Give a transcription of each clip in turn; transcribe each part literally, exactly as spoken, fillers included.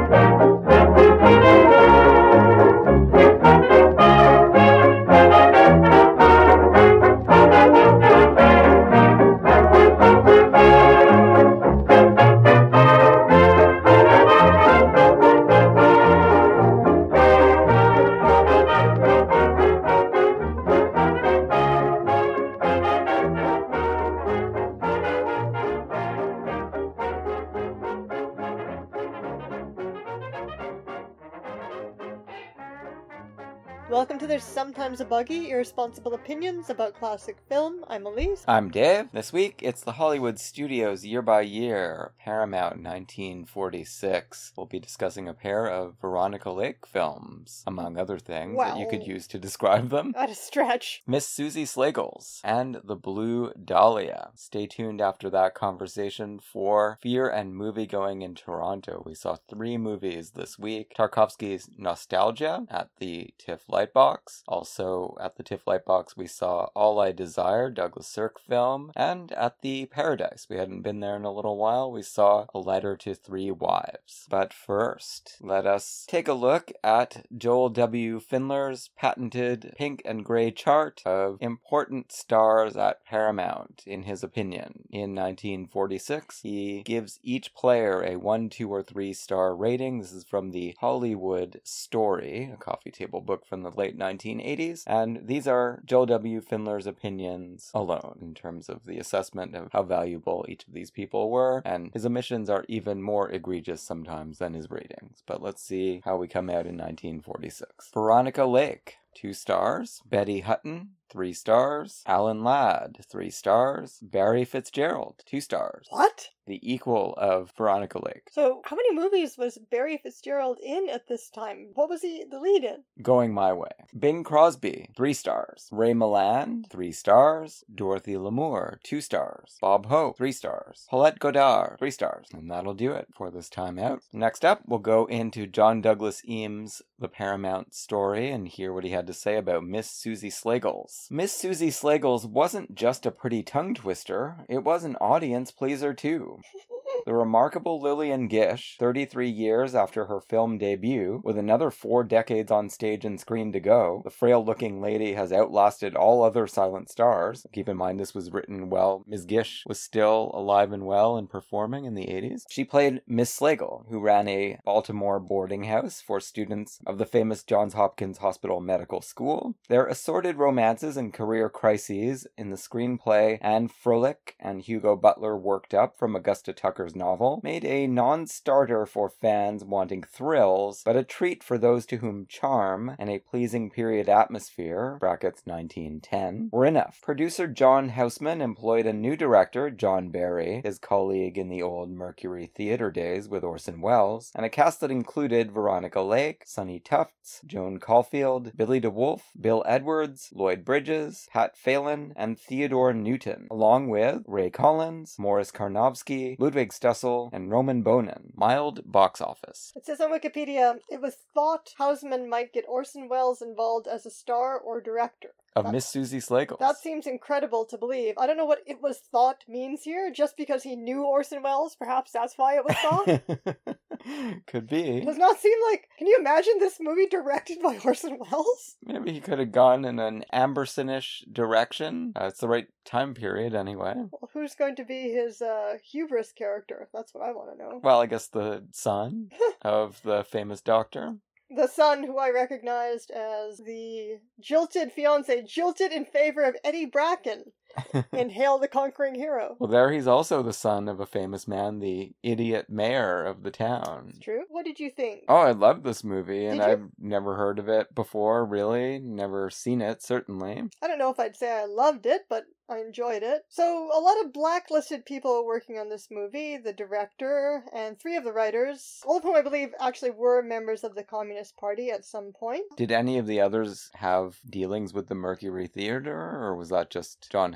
Welcome to There's Sometimes a Buggy, Irresponsible Opinions About Classic Film. I'm Elise. I'm Dave. This week, it's the Hollywood Studios Year by Year, Paramount nineteen forty-six. We'll be discussing a pair of Veronica Lake films, among other things Well, that you could use to describe them. At a stretch. Miss Susie Slagle's and The Blue Dahlia. Stay tuned after that conversation for Fear and Moviegoing in Toronto. We saw three movies this week. Tarkovsky's Nostalghia at the TIFF Lightbox. Also at the TIFF Lightbox we saw All I Desire, Douglas Sirk film. And at the Paradise, we hadn't been there in a little while, we saw A Letter to Three Wives. But first, let us take a look at Joel W. Findler's patented pink and gray chart of important stars at Paramount, in his opinion. In nineteen forty-six, he gives each player a one, two, or three star rating. This is from the Hollywood Story, a coffee table book from the late nineteen eighties, and these are Joel W. Findler's opinions alone in terms of the assessment of how valuable each of these people were, and his omissions are even more egregious sometimes than his ratings. But let's see how we come out in nineteen forty-six. Veronica Lake, two stars. Betty Hutton, three stars. Alan Ladd, three stars. Barry Fitzgerald, two stars. What? The equal of Veronica Lake. So, how many movies was Barry Fitzgerald in at this time? What was he the lead in? Going My Way. Bing Crosby, three stars. Ray Milland, three stars. Dorothy Lamour, two stars. Bob Hope, three stars. Paulette Goddard, three stars. And that'll do it for this time out. Next up, we'll go into John Douglas Eames' The Paramount Story and hear what he had to say about Miss Susie Slagle's. Miss Susie Slagle's wasn't just a pretty tongue twister, it was an audience pleaser too. The remarkable Lillian Gish, thirty-three years after her film debut, with another four decades on stage and screen to go, the frail-looking lady has outlasted all other silent stars. Keep in mind this was written while Miss Gish was still alive and well and performing in the eighties. She played Miss Slagle, who ran a Baltimore boarding house for students of the famous Johns Hopkins Hospital Medical School. Their assorted romances and career crises in the screenplay Anne Froelich and Hugo Butler worked up from Augusta Tucker's novel made a non-starter for fans wanting thrills, but a treat for those to whom charm and a pleasing period atmosphere, brackets nineteen ten, were enough. Producer John Houseman employed a new director, John Barry, his colleague in the old Mercury Theatre days with Orson Welles, and a cast that included Veronica Lake, Sonny Tufts, Joan Caulfield, Billy DeWolfe, Bill Edwards, Lloyd Bridges, Pat Phelan, and Theodore Newton, along with Ray Collins, Morris Karnofsky, Ludwig Stussel, and Roman Bonin. Mild box office. It says on Wikipedia, it was thought Houseman might get Orson Welles involved as a star or director. Of That- Miss Susie Slagle. That seems incredible to believe. I don't know what it was thought means here, just because he knew Orson Welles, perhaps that's why it was thought? Could be. It does not seem like... Can you imagine this movie directed by Orson Welles? Maybe he could have gone in an Amberson-ish direction. Uh, it's the right time period anyway. Well, who's going to be his uh, hubris character? That's what I want to know. Well, I guess the son of the famous doctor. The son who I recognized as the jilted fiance, jilted in favor of Eddie Bracken in Hail the Conquering Hero. Well, there he's also the son of a famous man, the idiot mayor of the town. It's true. What did you think? Oh, I loved this movie, and Did you? I've never heard of it before, really. Never seen it, certainly. I don't know if I'd say I loved it, but I enjoyed it. So, a lot of blacklisted people are working on this movie, the director, and three of the writers, all of whom I believe actually were members of the Communist Party at some point. Did any of the others have dealings with the Mercury Theatre, or was that just John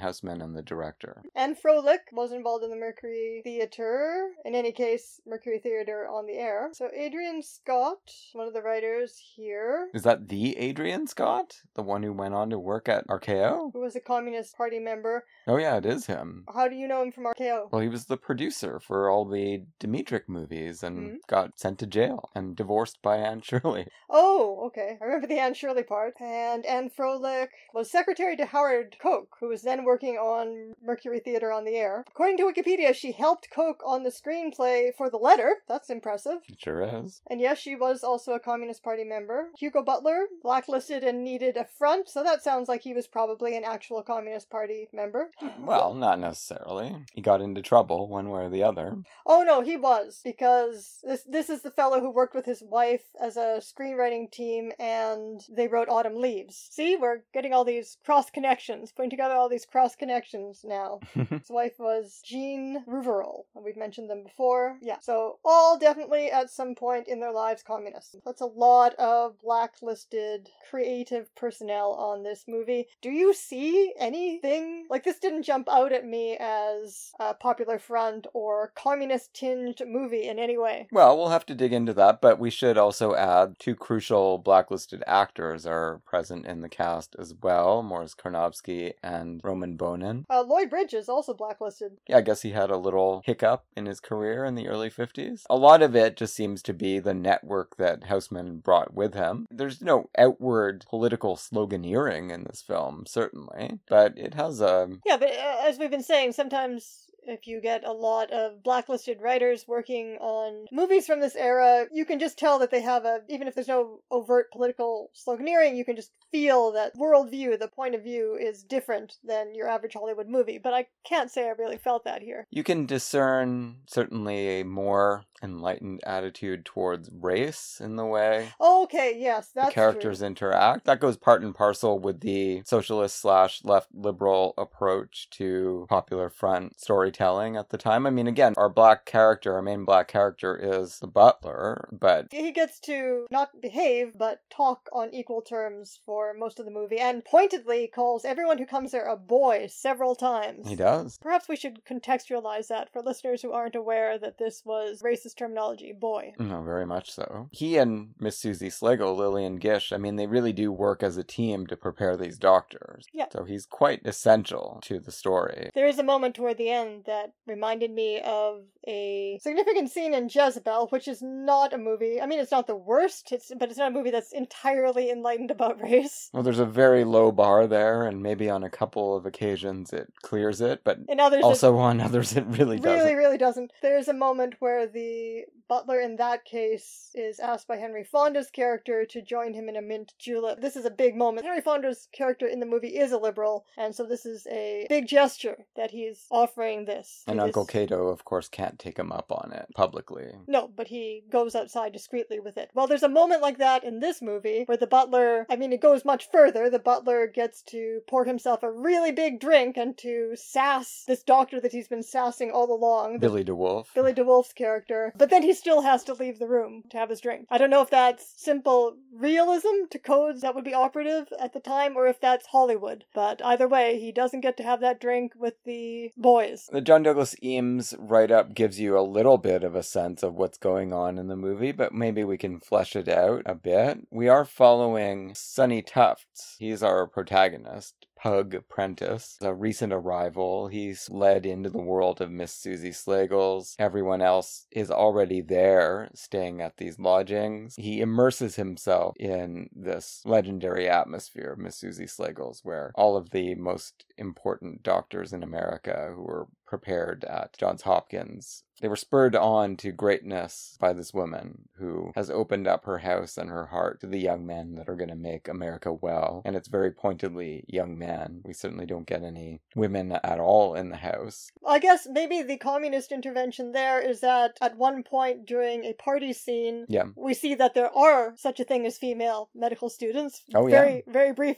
Houseman and the director. Anne Froelich was involved in the Mercury Theatre. In any case, Mercury Theatre on the air. So Adrian Scott, one of the writers here. Is that the Adrian Scott? The one who went on to work at R K O? Who was a Communist Party member. Oh yeah, it is him. How do you know him from R K O? Well, he was the producer for all the Dimitrick movies and mm-hmm. got sent to jail and divorced by Anne Shirley. Oh, okay. I remember the Anne Shirley part. And Anne Froelich was secretary to Howard Koch, who was then working on Mercury Theatre on the air. According to Wikipedia, she helped Koch on the screenplay for The Letter. That's impressive. It sure is. And yes, she was also a Communist Party member. Hugo Butler, blacklisted and needed a front, so that sounds like he was probably an actual Communist Party member. Well, not necessarily. He got into trouble one way or the other. Oh no, he was, because this this is the fellow who worked with his wife as a screenwriting team, and they wrote Autumn Leaves. See, we're getting all these cross connections, putting together all these cross connections now. His wife was Jean Rouverol, and we've mentioned them before. Yeah, so all definitely at some point in their lives communists. That's a lot of blacklisted creative personnel on this movie. Do you see anything? Like, this didn't jump out at me as a Popular Front or communist-tinged movie in any way. Well, we'll have to dig into that, but we should also add two crucial blacklisted actors are present in the cast as well, Morris Karnofsky and Roman Bonin. Uh, Lloyd Bridges also blacklisted. Yeah, I guess he had a little hiccup in his career in the early fifties. A lot of it just seems to be the network that Houseman brought with him. There's no outward political sloganeering in this film, certainly, but it has a... Yeah, but uh, as we've been saying, sometimes if you get a lot of blacklisted writers working on movies from this era, you can just tell that they have a, even if there's no overt political sloganeering, you can just feel that worldview, the point of view is different than your average Hollywood movie. But I can't say I really felt that here. You can discern certainly a more enlightened attitude towards race in the way okay, yes, that's the characters true. interact. That goes part and parcel with the socialist slash left liberal approach to Popular Front storytelling at the time. I mean, again, our black character, our main black character is the butler, but he gets to not behave, but talk on equal terms for most of the movie, and pointedly calls everyone who comes there a boy several times. He does. Perhaps we should contextualize that for listeners who aren't aware that this was racist terminology, boy. No, very much so. He and Miss Susie Slagle, Lillian Gish, I mean, they really do work as a team to prepare these doctors. Yeah. So he's quite essential to the story. There is a moment toward the end that reminded me of a significant scene in Jezebel, which is not a movie. I mean, it's not the worst, it's, but it's not a movie that's entirely enlightened about race. Well, there's a very low bar there, and maybe on a couple of occasions it clears it, but in others also it on others it really doesn't. Really, really doesn't. There's a moment where the butler in that case is asked by Henry Fonda's character to join him in a mint julep. This is a big moment. Henry Fonda's character in the movie is a liberal, and so this is a big gesture that he's offering this. And this... Uncle Cato, of course, can't take him up on it publicly. No, but he goes outside discreetly with it. Well, there's a moment like that in this movie where the butler, I mean, it goes much further. The butler gets to pour himself a really big drink and to sass this doctor that he's been sassing all along. Billy DeWolf. Billy DeWolf's character. But then he still has to leave the room to have his drink. I don't know if that's simple realism to codes that would be operative at the time, or if that's Hollywood. But either way, he doesn't get to have that drink with the boys. The John Douglas Eames write-up gives you a little bit of a sense of what's going on in the movie, but maybe we can flesh it out a bit. We are following Sonny Tufts. He's our protagonist. Pug apprentice, a recent arrival. He's led into the world of Miss Susie Slagle's. Everyone else is already there, staying at these lodgings. He immerses himself in this legendary atmosphere of Miss Susie Slagle's, where all of the most important doctors in America who were prepared at Johns Hopkins, they were spurred on to greatness by this woman who has opened up her house and her heart to the young men that are going to make America well. And it's very pointedly young men. We certainly don't get any women at all in the house. I guess maybe the communist intervention there is that at one point during a party scene, yeah. we see that there are such a thing as female medical students. Oh, very, yeah. very briefly.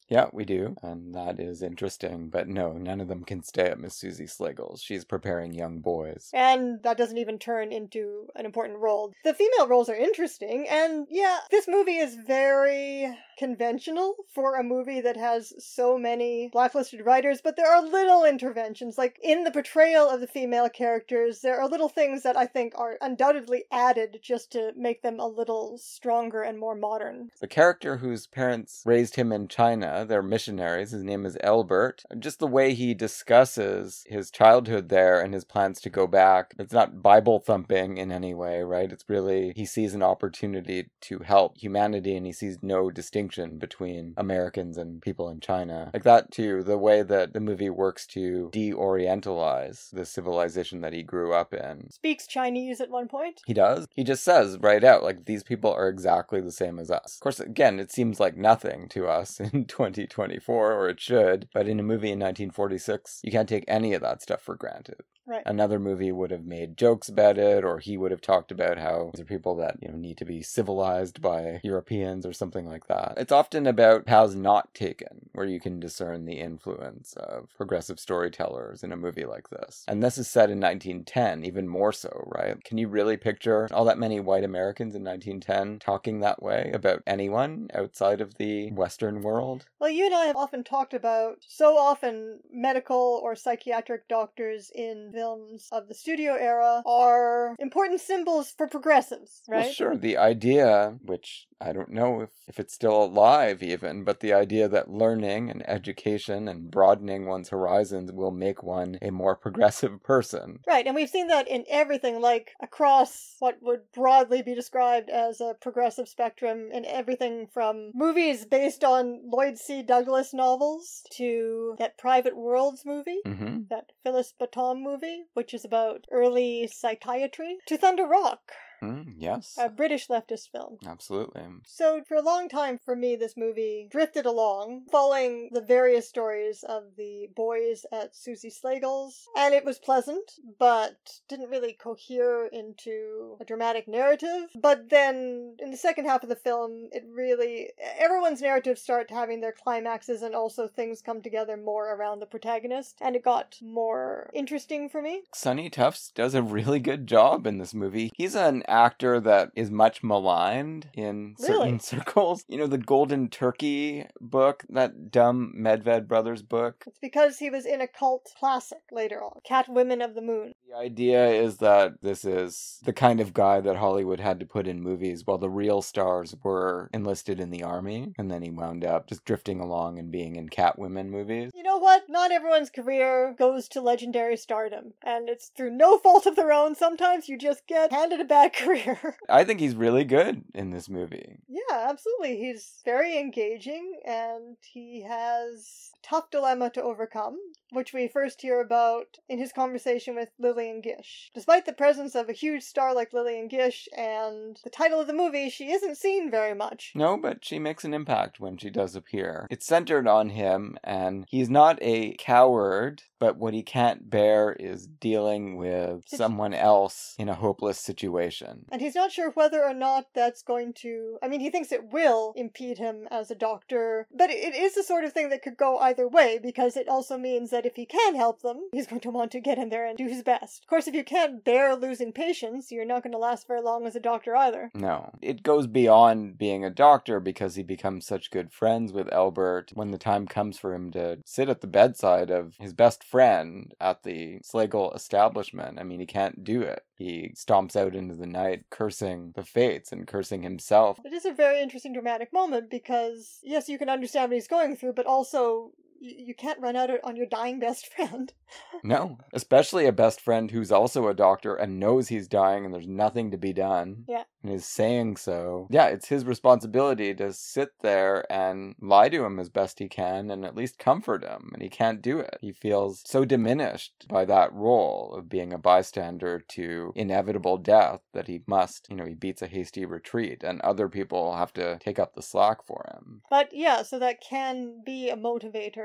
Yeah, we do, and that is interesting. But no, none of them can stay at Miss Susie Slagle's. She's preparing young boys. And that doesn't even turn into an important role. The female roles are interesting, and yeah, this movie is very conventional for a movie that has so many blacklisted writers, but there are little interventions. Like, in the portrayal of the female characters, there are little things that I think are undoubtedly added just to make them a little stronger and more modern. The character whose parents raised him in China, they're missionaries, his name is Albert. Just the way he discusses his childhood there and his plans to go back, it's not Bible thumping in any way, right? It's really, he sees an opportunity to help humanity and he sees no distinction between Americans and people in China. Like that too, the way that the movie works to de-orientalize the civilization that he grew up in. Speaks Chinese at one point. He does. He just says right out, like, these people are exactly the same as us. Of course, again, it seems like nothing to us in twenty twenty-four, or it should, but in a movie in nineteen forty-six, you can't take any of that stuff for granted. Right. Another movie would have made jokes about it, or he would have talked about how these are people that, you know, need to be civilized by Europeans or something like that. It's often about paths not taken, where you can discern the influence of progressive storytellers in a movie like this. And this is set in nineteen ten, even more so, right? Can you really picture all that many white Americans in nineteen ten talking that way about anyone outside of the Western world? Well, you and I have often talked about, so often, medical or psychiatric doctors in films of the studio era are important symbols for progressives, right? Well, sure. The idea, which I don't know if, if it's still alive even, but the idea that learning and education and broadening one's horizons will make one a more progressive person. Right, and we've seen that in everything, like across what would broadly be described as a progressive spectrum, in everything from movies based on Lloyd C. Douglas novels to that Private Worlds movie, Mm-hmm. that Phyllis Batom movie, which is about early psychiatry, to Thunder Rock, Mm, yes. a British leftist film. Absolutely. So for a long time for me, this movie drifted along, following the various stories of the boys at Susie Slagle's, and it was pleasant, but didn't really cohere into a dramatic narrative. But then, in the second half of the film, it really, everyone's narratives start having their climaxes, and also things come together more around the protagonist, and it got more interesting for me. Sonny Tufts does a really good job in this movie. He's an actor that is much maligned in certain Really? circles. You know, the Golden Turkey book, that dumb Medved Brothers book. It's because he was in a cult classic later on, Cat Women of the Moon. The idea is that this is the kind of guy that Hollywood had to put in movies while the real stars were enlisted in the army, and then he wound up just drifting along and being in Catwomen movies. You know what? Not everyone's career goes to legendary stardom, and it's through no fault of their own. Sometimes you just get handed a bad career. I think he's really good in this movie. Yeah, absolutely. He's very engaging, and he has a tough dilemma to overcome, which we first hear about in his conversation with Lillian Gish. Despite the presence of a huge star like Lillian Gish and the title of the movie, she isn't seen very much. No, but she makes an impact when she does appear. It's centered on him, and he's not a coward, but what he can't bear is dealing with someone else in a hopeless situation. And he's not sure whether or not that's going to... I mean, he thinks it will impede him as a doctor, but it is the sort of thing that could go either way, because it also means that if he can help them, he's going to want to get in there and do his best. Of course, if you can't bear losing patients, you're not going to last very long as a doctor either. No. It goes beyond being a doctor because he becomes such good friends with Albert. When the time comes for him to sit at the bedside of his best friend at the Slagle establishment, I mean, he can't do it. He stomps out into the night cursing the fates and cursing himself. It is a very interesting dramatic moment because, yes, you can understand what he's going through, but also you can't run out on your dying best friend. No, especially a best friend who's also a doctor and knows he's dying and there's nothing to be done. Yeah. And is saying so. Yeah, it's his responsibility to sit there and lie to him as best he can and at least comfort him. And he can't do it. He feels so diminished by that role of being a bystander to inevitable death that he must, you know, he beats a hasty retreat and other people have to take up the slack for him. But yeah, so that can be a motivator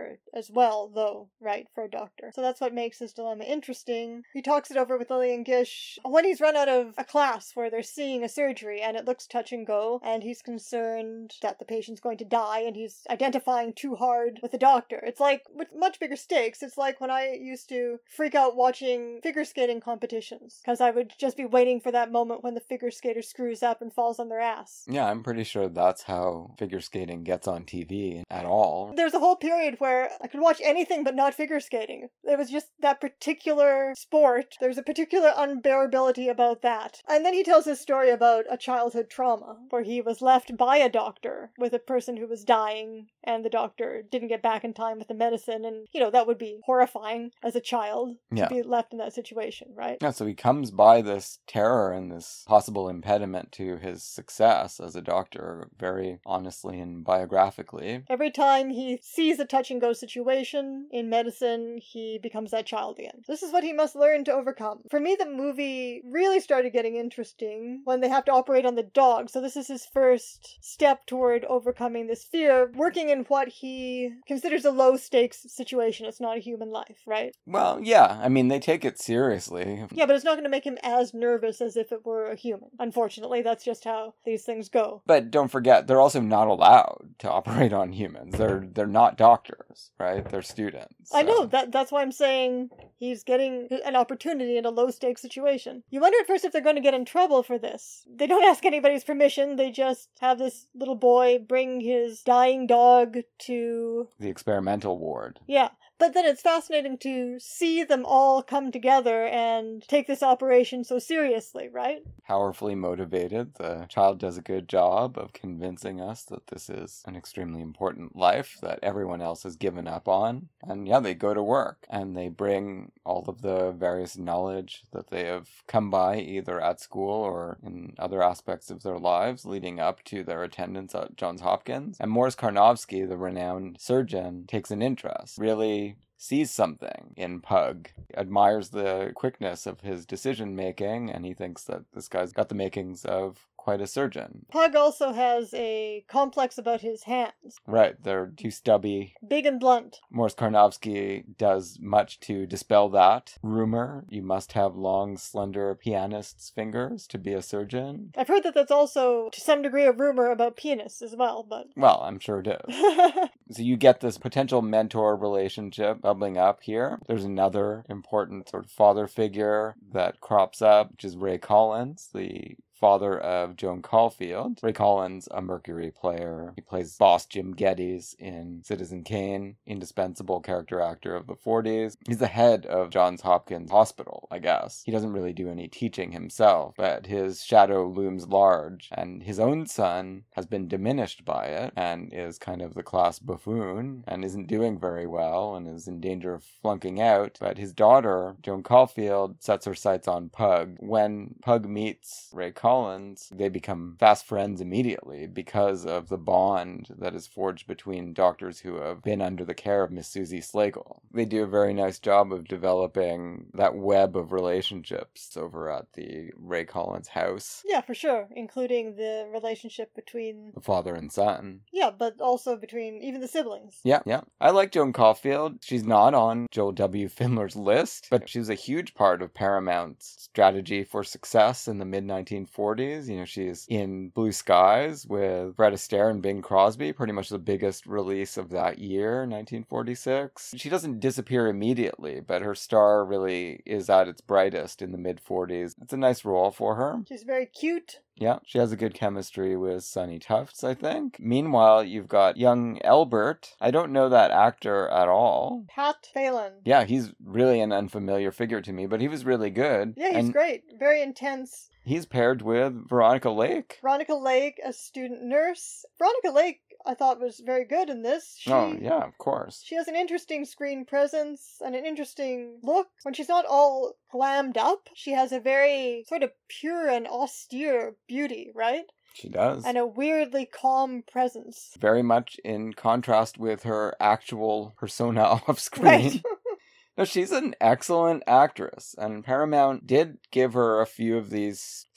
doctor as well, though, right, for a doctor. So that's what makes his dilemma interesting. He talks it over with Lillian Gish when he's run out of a class where they're seeing a surgery and it looks touch and go, and he's concerned that the patient's going to die, and he's identifying too hard with the doctor. It's like, with much bigger stakes, it's like when I used to freak out watching figure skating competitions, because I would just be waiting for that moment when the figure skater screws up and falls on their ass. Yeah, I'm pretty sure that's how figure skating gets on T V at all. There's a whole period where I could watch anything but not figure skating. It was just that particular sport. There's a particular unbearability about that. And then he tells his story about a childhood trauma, where he was left by a doctor with a person who was dying, and the doctor didn't get back in time with the medicine, and, you know, that would be horrifying as a child yeah. to be left in that situation, right? Yeah, so he comes by this terror and this possible impediment to his success as a doctor very honestly and biographically. Every time he sees a touch-and-go situation in medicine, he becomes that child again. This is what he must learn to overcome. For me, the movie really started getting interesting when they have to operate on the dog, so this is his first step toward overcoming this fear, working in what he considers a low-stakes situation. It's not a human life, right? Well, yeah, I mean, they take it seriously. Yeah, but it's not going to make him as nervous as if it were a human. Unfortunately, that's just how these things go. But don't forget, they're also not allowed to operate on humans. They're they're not doctors, right? They're students. So. I know, that that's why I'm saying he's getting an opportunity in a low-stakes situation. You wonder at first if they're going to get in trouble for this. They don't ask anybody's permission. They just have this little boy bring his dying dog to the experimental ward. Yeah. But then it's fascinating to see them all come together and take this operation so seriously, right? Powerfully motivated. The child does a good job of convincing us that this is an extremely important life that everyone else has given up on. And yeah, they go to work and they bring all of the various knowledge that they have come by either at school or in other aspects of their lives leading up to their attendance at Johns Hopkins. And Morris Karnofsky, the renowned surgeon, takes an interest, really sees something in Pug, admires the quickness of his decision making, and he thinks that this guy's got the makings of quite a surgeon. Pug also has a complex about his hands. Right, they're too stubby. Big and blunt. Morris Karnofsky does much to dispel that rumor. You must have long, slender pianist's fingers to be a surgeon. I've heard that that's also, to some degree, a rumor about pianists as well, but... Well, I'm sure it is. So you get this potential mentor relationship bubbling up here. There's another important sort of father figure that crops up, which is Ray Collins, the father of Joan Caulfield. Ray Collins, a Mercury player. He plays boss Jim Geddes in Citizen Kane, indispensable character actor of the forties. He's the head of Johns Hopkins Hospital, I guess. He doesn't really do any teaching himself, but his shadow looms large, and his own son has been diminished by it, and is kind of the class buffoon, and isn't doing very well, and is in danger of flunking out. But his daughter, Joan Caulfield, sets her sights on Pug. When Pug meets Ray Collins, Collins, they become fast friends immediately because of the bond that is forged between doctors who have been under the care of Miss Susie Slagle. They do a very nice job of developing that web of relationships over at the Ray Collins house. Yeah, for sure, including the relationship between... the father and son. Yeah, but also between even the siblings. Yeah, yeah. I like Joan Caulfield. She's not on Joel W. Findler's list, but she was a huge part of Paramount's strategy for success in the mid nineteen forties. You know, she's in Blue Skies with Fred Astaire and Bing Crosby, pretty much the biggest release of that year, nineteen forty-six. She doesn't disappear immediately, but her star really is at its brightest in the mid forties. It's a nice role for her. She's very cute. Yeah, she has a good chemistry with Sonny Tufts, I think. Meanwhile, you've got young Elbert. I don't know that actor at all. Pat Phelan. Yeah, he's really an unfamiliar figure to me, but he was really good. Yeah, he's and great. Very intense. He's paired with Veronica Lake. Veronica Lake, a student nurse. Veronica Lake, I thought, was very good in this. She, oh, yeah, of course. She has an interesting screen presence and an interesting look. When she's not all glammed up, she has a very sort of pure and austere beauty, right? She does. And a weirdly calm presence. Very much in contrast with her actual persona off screen. Right. No, she's an excellent actress, and Paramount did give her a few of these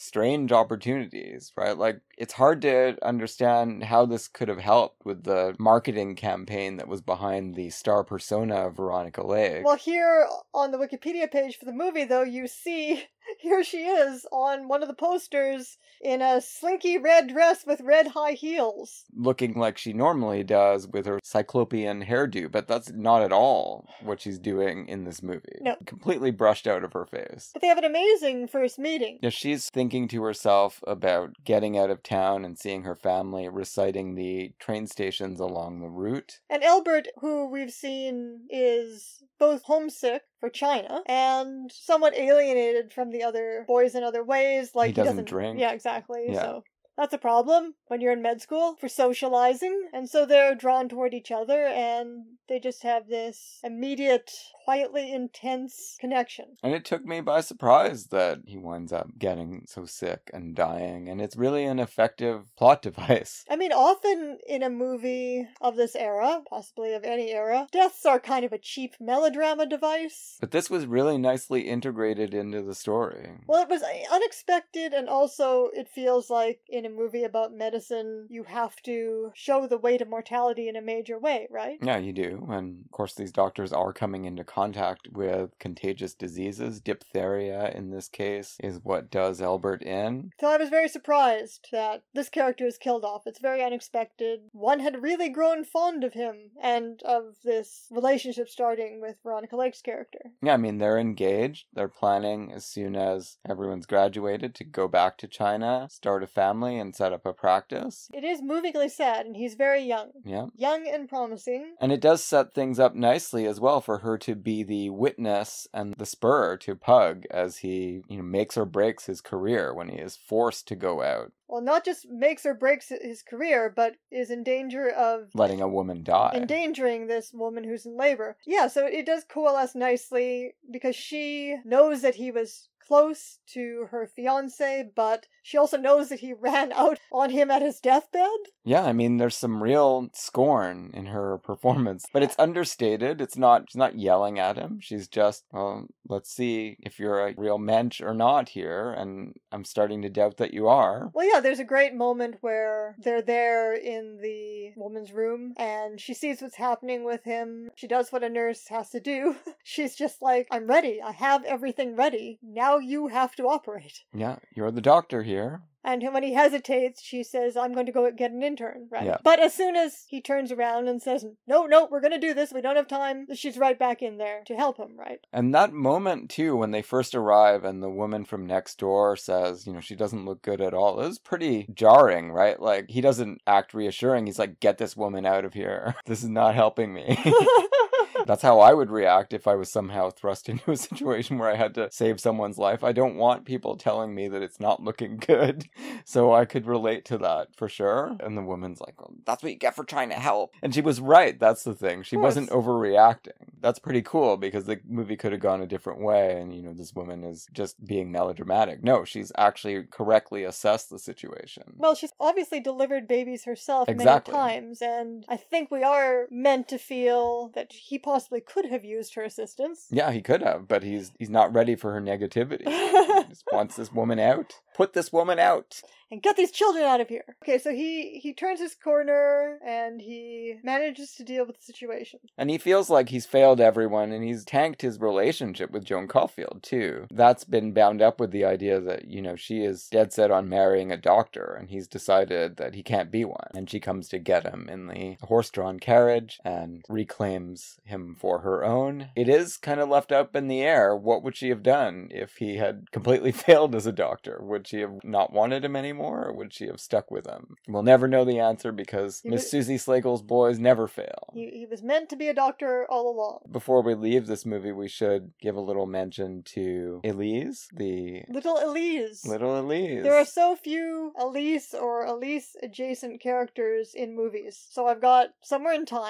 strange opportunities, right? Like, it's hard to understand how this could have helped with the marketing campaign that was behind the star persona of Veronica Lake. Well, here on the Wikipedia page for the movie, though, you see, here she is on one of the posters in a slinky red dress with red high heels. Looking like she normally does with her cyclopean hairdo, but that's not at all what she's doing in this movie. No. Completely brushed out of her face. But they have an amazing first meeting. Yeah, she's thinking to herself about getting out of town and seeing her family, reciting the train stations along the route. And Albert, who we've seen is both homesick for China and somewhat alienated from the other boys in other ways. Like he doesn't, he doesn't drink. Yeah, exactly. Yeah. So that's a problem when you're in med school for socializing. And so they're drawn toward each other and they just have this immediate, quietly intense connection. And it took me by surprise that he winds up getting so sick and dying. And it's really an effective plot device. I mean, often in a movie of this era, possibly of any era, deaths are kind of a cheap melodrama device. But this was really nicely integrated into the story. Well, it was unexpected, and also it feels like in a movie about medicine, you have to show the weight of mortality in a major way, right? Yeah, you do. And of course, these doctors are coming into contact with contagious diseases. Diphtheria, in this case, is what does Albert in. So I was very surprised that this character is killed off. It's very unexpected. One had really grown fond of him and of this relationship starting with Veronica Lake's character. Yeah, I mean, they're engaged. They're planning as soon as everyone's graduated to go back to China, start a family, and set up a practice. It is movingly sad, and he's very young. Yeah. Young and promising. And it does set things up nicely as well for her to be the witness and the spur to Pug as he, you know, makes or breaks his career when he is forced to go out. Well, not just makes or breaks his career, but is in danger of letting a woman die. Endangering this woman who's in labor. Yeah, so it does coalesce nicely because she knows that he was close to her fiancé, but she also knows that he ran out on him at his deathbed. Yeah, I mean, there's some real scorn in her performance, but it's understated. It's not, she's not yelling at him. She's just, well, let's see if you're a real mensch or not here, and I'm starting to doubt that you are. Well, yeah, there's a great moment where they're there in the woman's room, and she sees what's happening with him. She does what a nurse has to do. She's just like, I'm ready. I have everything ready. Now you have to operate. Yeah, you're the doctor here. And when he hesitates, she says, I'm going to go get an intern, right? Yeah. But as soon as he turns around and says, no, no, we're going to do this, we don't have time, she's right back in there to help him, right? And that moment, too, when they first arrive and the woman from next door says, you know, she doesn't look good at all, it was pretty jarring, right? Like, he doesn't act reassuring. He's like, get this woman out of here. This is not helping me. That's how I would react if I was somehow thrust into a situation where I had to save someone's life. I don't want people telling me that it's not looking good. So I could relate to that for sure. And the woman's like, well, that's what you get for trying to help. And she was right. That's the thing. She wasn't overreacting. That's pretty cool because the movie could have gone a different way. And, you know, this woman is just being melodramatic. No, she's actually correctly assessed the situation. Well, she's obviously delivered babies herself exactly. many times. And I think we are meant to feel that he possibly could have used her assistance. Yeah, he could have, but he's he's not ready for her negativity. He just wants this woman out. Put this woman out. And get these children out of here. Okay, so he, he turns his corner and he manages to deal with the situation. And he feels like he's failed everyone and he's tanked his relationship with Joan Caulfield, too. That's been bound up with the idea that, you know, she is dead set on marrying a doctor and he's decided that he can't be one. And she comes to get him in the horse-drawn carriage and reclaims him for her own. It is kind of left up in the air. What would she have done if he had completely failed as a doctor? Would she have not wanted him anymore? Or would she have stuck with him? We'll never know the answer because he Miss was, Susie Slagle's boys never fail. He, he was meant to be a doctor all along. Before we leave this movie, we should give a little mention to Elise, the... Little Elise. Little Elise. There are so few Elise or Elise-adjacent characters in movies. So I've got Somewhere in Time.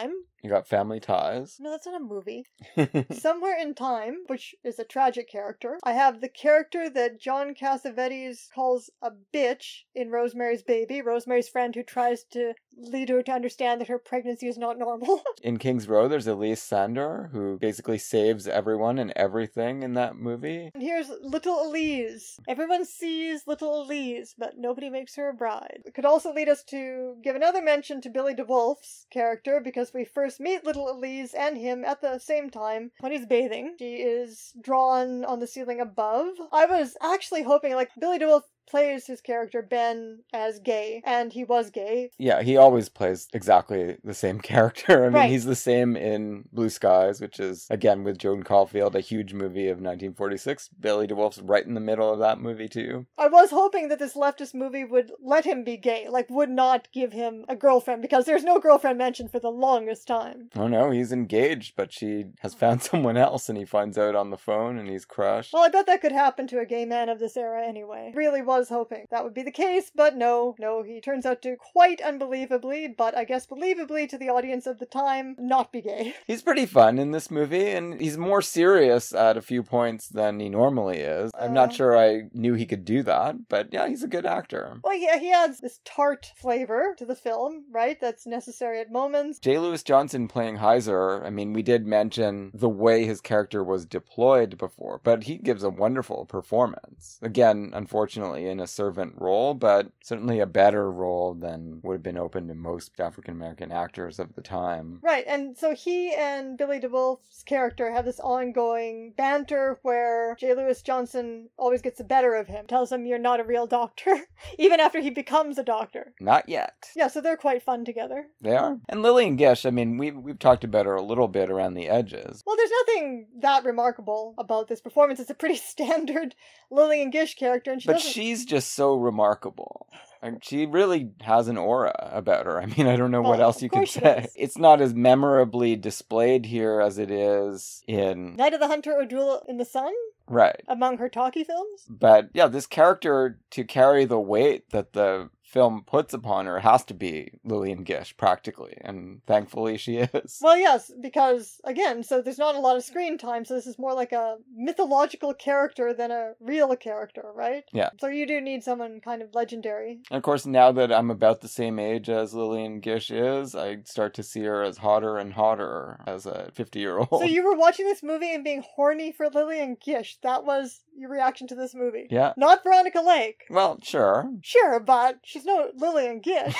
You got Family Ties. No, that's not a movie. Somewhere in Time, which is a tragic character. I have the character that John Cassavetes calls a bitch in Rosemary's Baby, Rosemary's friend who tries to lead her to understand that her pregnancy is not normal. In King's Row, there's Elise Sander, who basically saves everyone and everything in that movie. And here's little Elise. Everyone sees little Elise, but nobody makes her a bride. It could also lead us to give another mention to Billy DeWolf's character, because we first meet little Elise and him at the same time when he's bathing. She is drawn on the ceiling above. I was actually hoping, like, Billy DeWolf plays his character Ben as gay, and he was gay. Yeah, he always plays exactly the same character. I mean, Right. he's the same in Blue Skies, which is, again, with Joan Caulfield, a huge movie of nineteen forty-six. Billy DeWolf's right in the middle of that movie, too. I was hoping that this leftist movie would let him be gay, like would not give him a girlfriend, because there's no girlfriend mentioned for the longest time. Oh no, he's engaged, but she has found someone else, and he finds out on the phone, and he's crushed. Well, I bet that could happen to a gay man of this era anyway. Really was hoping that would be the case, but no, no, he turns out to quite unbelievably, but I guess believably to the audience of the time, not be gay. He's pretty fun in this movie, and he's more serious at a few points than he normally is. I'm not Uh. sure I knew he could do that, but yeah, he's a good actor. Well, yeah, he adds this tart flavor to the film, right? That's necessary at moments. J. Lewis Johnson playing Heiser, I mean, we did mention the way his character was deployed before, but he gives a wonderful performance. Again, unfortunately, in a servant role, but certainly a better role than would have been open to most African-American actors of the time. Right, and so he and Billy DeWolf's character have this ongoing banter where J. Lewis Johnson always gets the better of him, tells him you're not a real doctor, even after he becomes a doctor. Not yet. Yeah, so they're quite fun together. They are. And Lillian Gish, I mean, we've, we've talked about her a little bit around the edges. Well, there's nothing that remarkable about this performance. It's a pretty standard Lillian Gish character, and she But doesn't... she's just so remarkable. Like, she really has an aura about her. I mean, I don't know what Well, else of you could course she say. does. It's not as memorably displayed here as it is in... Night of the Hunter or Duel in the Sun? Right. Among her talkie films? But yeah, this character, to carry the weight that the film puts upon her, has to be Lillian Gish, practically. And thankfully she is. Well, yes, because, again, so there's not a lot of screen time, so this is more like a mythological character than a real character, right? Yeah. So you do need someone kind of legendary. And of course, now that I'm about the same age as Lillian Gish is, I start to see her as hotter and hotter as a fifty-year-old. So you were watching this movie and being horny for Lillian Gish. That was your reaction to this movie. Yeah. Not Veronica Lake. Well, sure. Sure, but she's no Lillian Gish.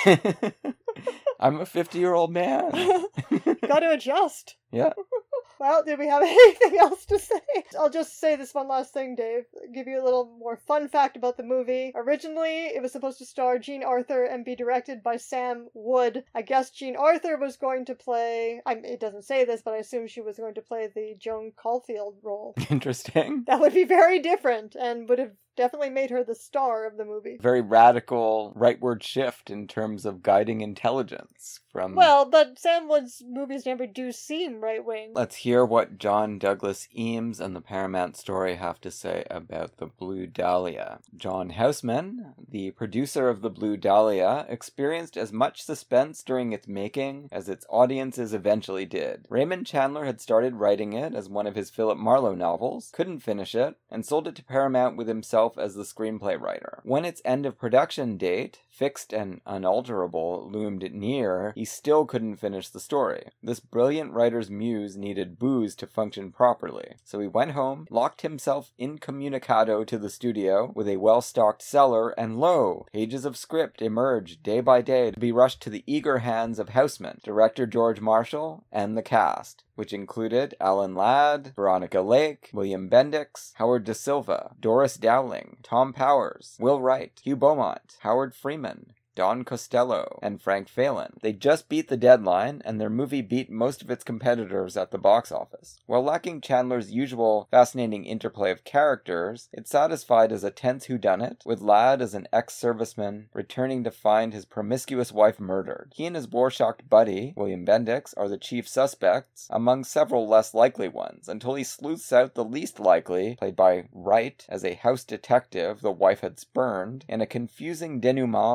I'm a fifty-year-old man. Got to adjust. Yeah. Well, did we have anything else to say? I'll just say this one last thing, Dave. Give you a little more fun fact about the movie. Originally, it was supposed to star Jean Arthur and be directed by Sam Wood. I guess Jean Arthur was going to play... I, it doesn't say this, but I assume she was going to play the Joan Caulfield role. Interesting. That would be very different and would have definitely made her the star of the movie. Very radical rightward shift in terms of guiding intelligence from... Well, but Sam Wood's movies never do seem right-wing. Let's hear what John Douglas Eames and the Paramount Story have to say about the Blue Dahlia. John Houseman, the producer of the Blue Dahlia, experienced as much suspense during its making as its audiences eventually did. Raymond Chandler had started writing it as one of his Philip Marlowe novels, couldn't finish it, and sold it to Paramount with himself as the screenplay writer. When its end of production date, fixed and unalterable, loomed near, he still couldn't finish the story. This brilliant writer's muse needed booze to function properly, so he went home, locked himself incommunicado to the studio with a well-stocked cellar, and lo, pages of script emerged day by day to be rushed to the eager hands of Houseman, director George Marshall, and the cast, which included Alan Ladd, Veronica Lake, William Bendix, Howard Da Silva, Doris Dowling, Tom Powers, Will Wright, Hugh Beaumont, Howard Freeman, Don Costello, and Frank Phelan. They just beat the deadline, and their movie beat most of its competitors at the box office. While lacking Chandler's usual fascinating interplay of characters, it satisfied as a tense whodunit, with Ladd as an ex-serviceman returning to find his promiscuous wife murdered. He and his war-shocked buddy, William Bendix, are the chief suspects, among several less likely ones, until he sleuths out the least likely, played by Wright as a house detective the wife had spurned, in a confusing denouement the author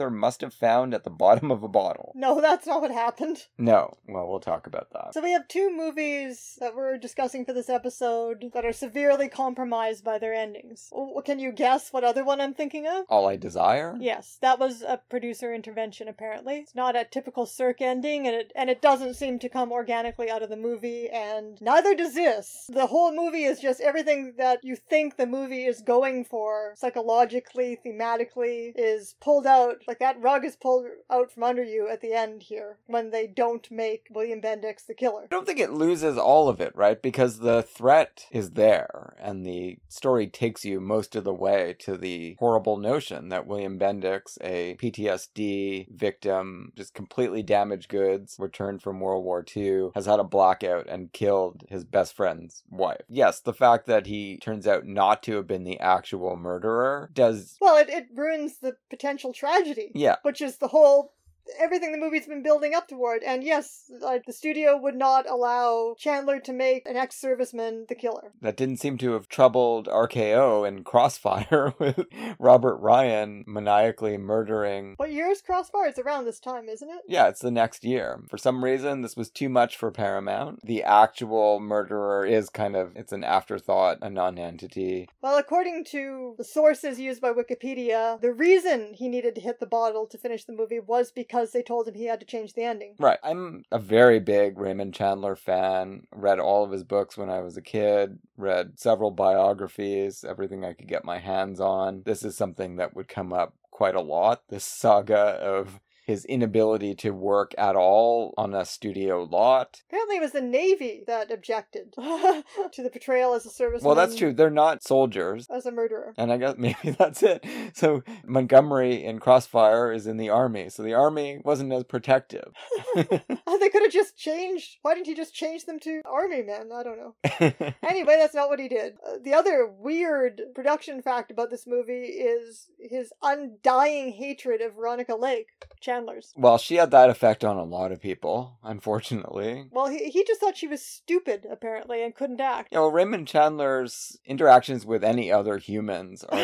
author must have found at the bottom of a bottle. No, that's not what happened. No. Well, we'll talk about that. So we have two movies that we're discussing for this episode that are severely compromised by their endings. Oh, can you guess what other one I'm thinking of? All I Desire? Yes, that was a producer intervention, apparently. It's not a typical Sirk ending, and it, and it doesn't seem to come organically out of the movie, and neither does this. The whole movie is just everything that you think the movie is going for, psychologically, thematically, is pulled out, like that rug is pulled out from under you at the end here, when they don't make William Bendix the killer. I don't think it loses all of it, right? Because the threat is there, and the story takes you most of the way to the horrible notion that William Bendix, a P T S D victim, just completely damaged goods, returned from World War Two, has had a blackout and killed his best friend's wife. Yes, the fact that he turns out not to have been the actual murderer does... Well, it, it ruins the potential tragedy. Yeah. Which is the whole... everything the movie's been building up toward. And yes, like, the studio would not allow Chandler to make an ex-serviceman the killer. That didn't seem to have troubled R K O in Crossfire with Robert Ryan maniacally murdering... What year is Crossfire? It's around this time, isn't it? Yeah, it's the next year. For some reason, this was too much for Paramount. The actual murderer is kind of, it's an afterthought, a non-entity. Well, according to the sources used by Wikipedia, the reason he needed to hit the bottle to finish the movie was because they told him he had to change the ending. Right. I'm a very big Raymond Chandler fan. Read all of his books when I was a kid. Read several biographies, everything I could get my hands on. This is something that would come up quite a lot. This saga of his inability to work at all on a studio lot. Apparently it was the Navy that objected to the portrayal as a serviceman. Well, that's true. They're not soldiers. As a murderer. And I guess maybe that's it. So Montgomery in Crossfire is in the Army, so the Army wasn't as protective. They could have just changed. Why didn't he just change them to Army men? I don't know. Anyway, that's not what he did. Uh, the other weird production fact about this movie is his undying hatred of Veronica Lake, Chandler's. Well, she had that effect on a lot of people, unfortunately. Well, he, he just thought she was stupid, apparently, and couldn't act. Yeah, well, Raymond Chandler's interactions with any other humans are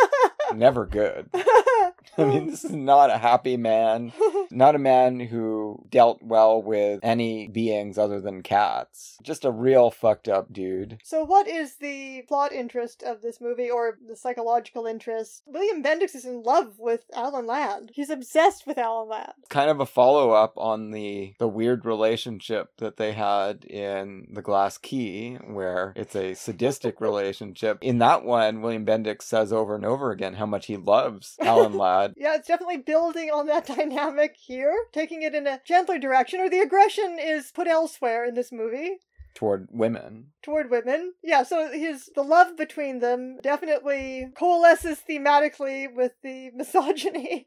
never good. I mean, this is not a happy man. Not a man who dealt well with any beings other than cats. Just a real fucked up dude. So what is the plot interest of this movie, or the psychological interest? William Bendix is in love with Alan Ladd. He's obsessed with Alan Ladd. Kind of a follow-up on the, the weird relationship that they had in The Glass Key, where it's a sadistic relationship. In that one, William Bendix says over and over again how much he loves Alan Ladd. Yeah, it's definitely building on that dynamic here, taking it in a gentler direction, or the aggression is put elsewhere in this movie. Toward women. Toward women. Yeah, so his the love between them definitely coalesces thematically with the misogyny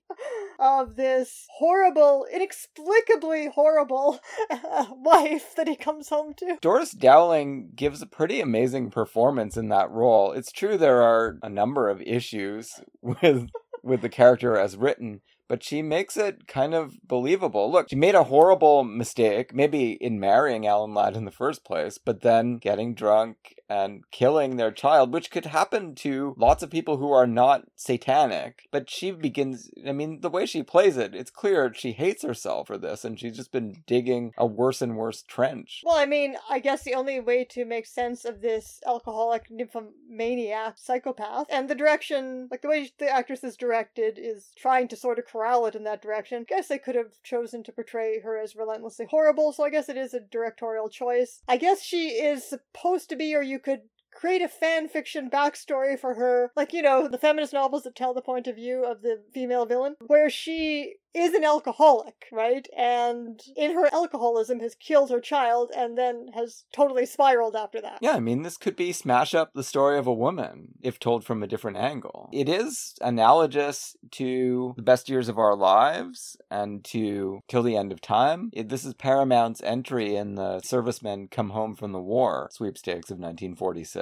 of this horrible, inexplicably horrible uh, wife that he comes home to. Doris Dowling gives a pretty amazing performance in that role. It's true there are a number of issues with with the character as written, but she makes it kind of believable. Look, she made a horrible mistake, maybe in marrying Alan Ladd in the first place, but then getting drunk and killing their child, which could happen to lots of people who are not satanic. But she begins, I mean, the way she plays it, it's clear she hates herself for this, and she's just been digging a worse and worse trench. Well, I mean, I guess the only way to make sense of this alcoholic nymphomaniac psychopath, and the direction, like the way the actress is directed, is trying to sort of corral it in that direction. I guess they could have chosen to portray her as relentlessly horrible, so I guess it is a directorial choice. I guess she is supposed to be, or you could create a fan fiction backstory for her, like, you know, the feminist novels that tell the point of view of the female villain, where she is an alcoholic, right? And in her alcoholism has killed her child and then has totally spiraled after that. Yeah, I mean, this could be smash up the story of a woman if told from a different angle. It is analogous to The Best Years of Our Lives and to Till the End of Time. It, this is Paramount's entry in the Servicemen Come Home from the War sweepstakes of nineteen forty-six.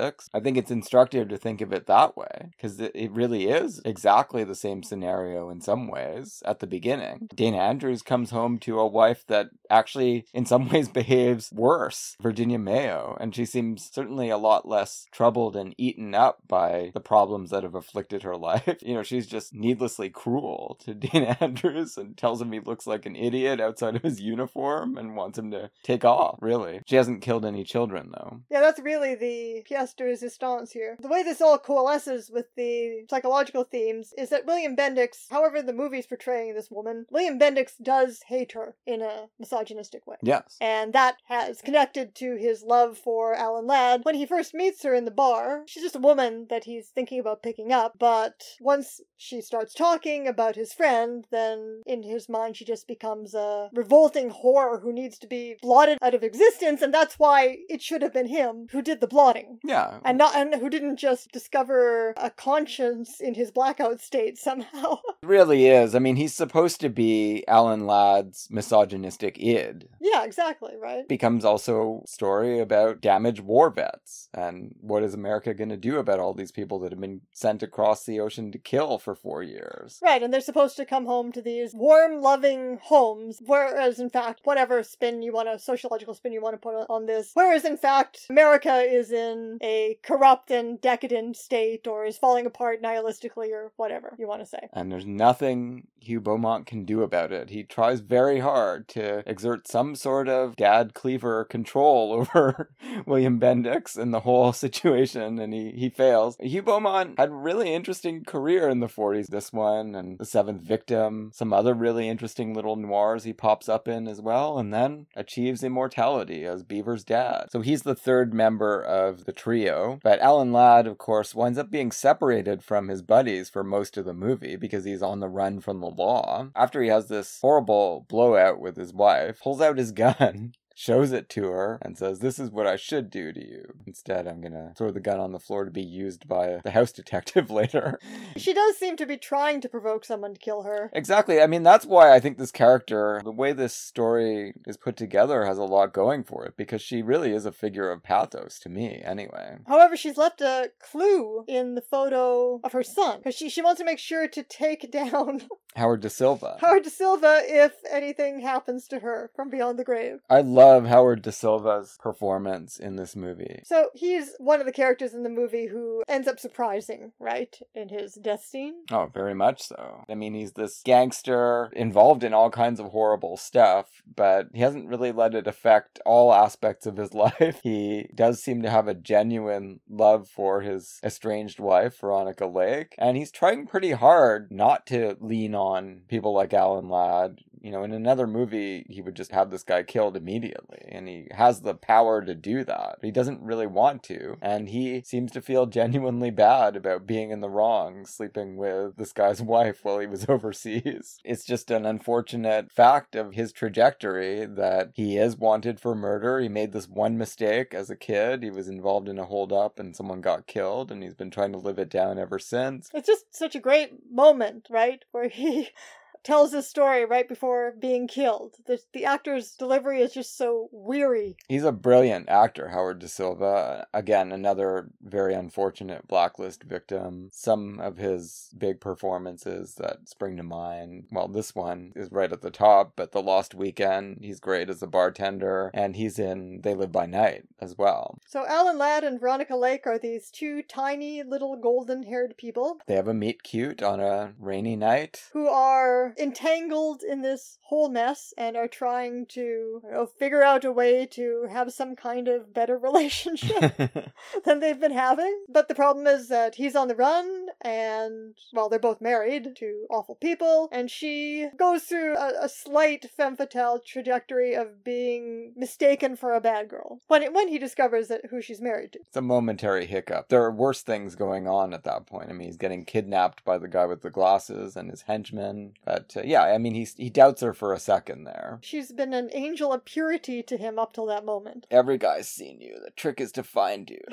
Bendix. I think it's instructive to think of it that way, because it, it really is exactly the same scenario in some ways at the beginning. Dana Andrews comes home to a wife that actually in some ways behaves worse, Virginia Mayo, and she seems certainly a lot less troubled and eaten up by the problems that have afflicted her life. You know, she's just needlessly cruel to Dana Andrews and tells him he looks like an idiot outside of his uniform and wants him to take off, really. She hasn't killed any children, though. Yeah, that's really the pièce de résistance here. The way this all coalesces with the psychological themes is that William Bendix, however the movie's portraying this woman, William Bendix does hate her in a misogynistic way. Yes. And that has connected to his love for Alan Ladd. When he first meets her in the bar, she's just a woman that he's thinking about picking up, but once she starts talking about his friend, then in his mind she just becomes a revolting whore who needs to be blotted out of existence, and that's why it should have been him who did the blotting. Yeah. And not and who didn't just discover a conscience in his blackout state somehow. It really is. I mean, he's supposed to be Alan Ladd's misogynistic id. Yeah, exactly, right? Becomes also a story about damaged war vets and what is America going to do about all these people that have been sent across the ocean to kill for four years. Right, and they're supposed to come home to these warm, loving homes, whereas in fact, whatever spin you want to, sociological spin you want to put on this, whereas in fact, America is in a corrupt and decadent state or is falling apart nihilistically or whatever you want to say. And there's nothing Hugh Beaumont can do about it. He tries very hard to exert some sort of dad cleaver control over William Bendix and the whole situation, and he, he fails. Hugh Beaumont had a really interesting career in the forties, this one, and The Seventh Victim, some other really interesting little noirs he pops up in as well, and then achieves immortality as Beaver's dad. So he's the third member of the trio, but Alan Ladd, of course, winds up being separated from his buddies for most of the movie because he's on the run from the law. After he has this horrible blowout with his wife, pulls out his gun, shows it to her, and says, "This is what I should do to you. Instead, I'm gonna throw the gun on the floor to be used by the house detective later." She does seem to be trying to provoke someone to kill her. Exactly. I mean, that's why I think this character, the way this story is put together, has a lot going for it, because she really is a figure of pathos to me, anyway. However, she's left a clue in the photo of her son, because she, she wants to make sure to take down Howard Da Silva. Howard Da Silva if anything happens to her from beyond the grave. I love Howard Da Silva's performance in this movie. So he's one of the characters in the movie who ends up surprising, right, in his death scene? Oh, very much so. I mean, he's this gangster involved in all kinds of horrible stuff, but he hasn't really let it affect all aspects of his life. He does seem to have a genuine love for his estranged wife, Veronica Lake, and he's trying pretty hard not to lean on people like Alan Ladd. You know, in another movie, he would just have this guy killed immediately, and he has the power to do that. But he doesn't really want to, and he seems to feel genuinely bad about being in the wrong, sleeping with this guy's wife while he was overseas. It's just an unfortunate fact of his trajectory that he is wanted for murder. He made this one mistake as a kid. He was involved in a holdup, and someone got killed, and he's been trying to live it down ever since. It's just such a great moment, right, where he tells his story right before being killed. The, the actor's delivery is just so weary. He's a brilliant actor, Howard Da Silva. Again, another very unfortunate blacklist victim. Some of his big performances that spring to mind, well, this one is right at the top, but The Lost Weekend, he's great as a bartender, and he's in They Live by Night as well. So Alan Ladd and Veronica Lake are these two tiny little golden-haired people. They have a meet cute on a rainy night. Who are entangled in this whole mess and are trying to, you know, figure out a way to have some kind of better relationship than they've been having. But the problem is that he's on the run and, well, they're both married to awful people, and she goes through a, a slight femme fatale trajectory of being mistaken for a bad girl when it, when he discovers that who she's married to. It's a momentary hiccup. There are worse things going on at that point. I mean, he's getting kidnapped by the guy with the glasses and his henchmen. But uh, yeah, I mean, he, he doubts her for a second there. She's been an angel of purity to him up till that moment. Every guy's seen you. The trick is to find you.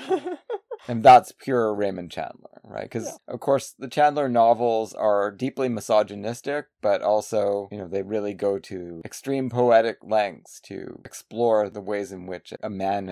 And that's pure Raymond Chandler, right? Because, yeah. Of course, the Chandler novels are deeply misogynistic, but also, you know, they really go to extreme poetic lengths to explore the ways in which a man of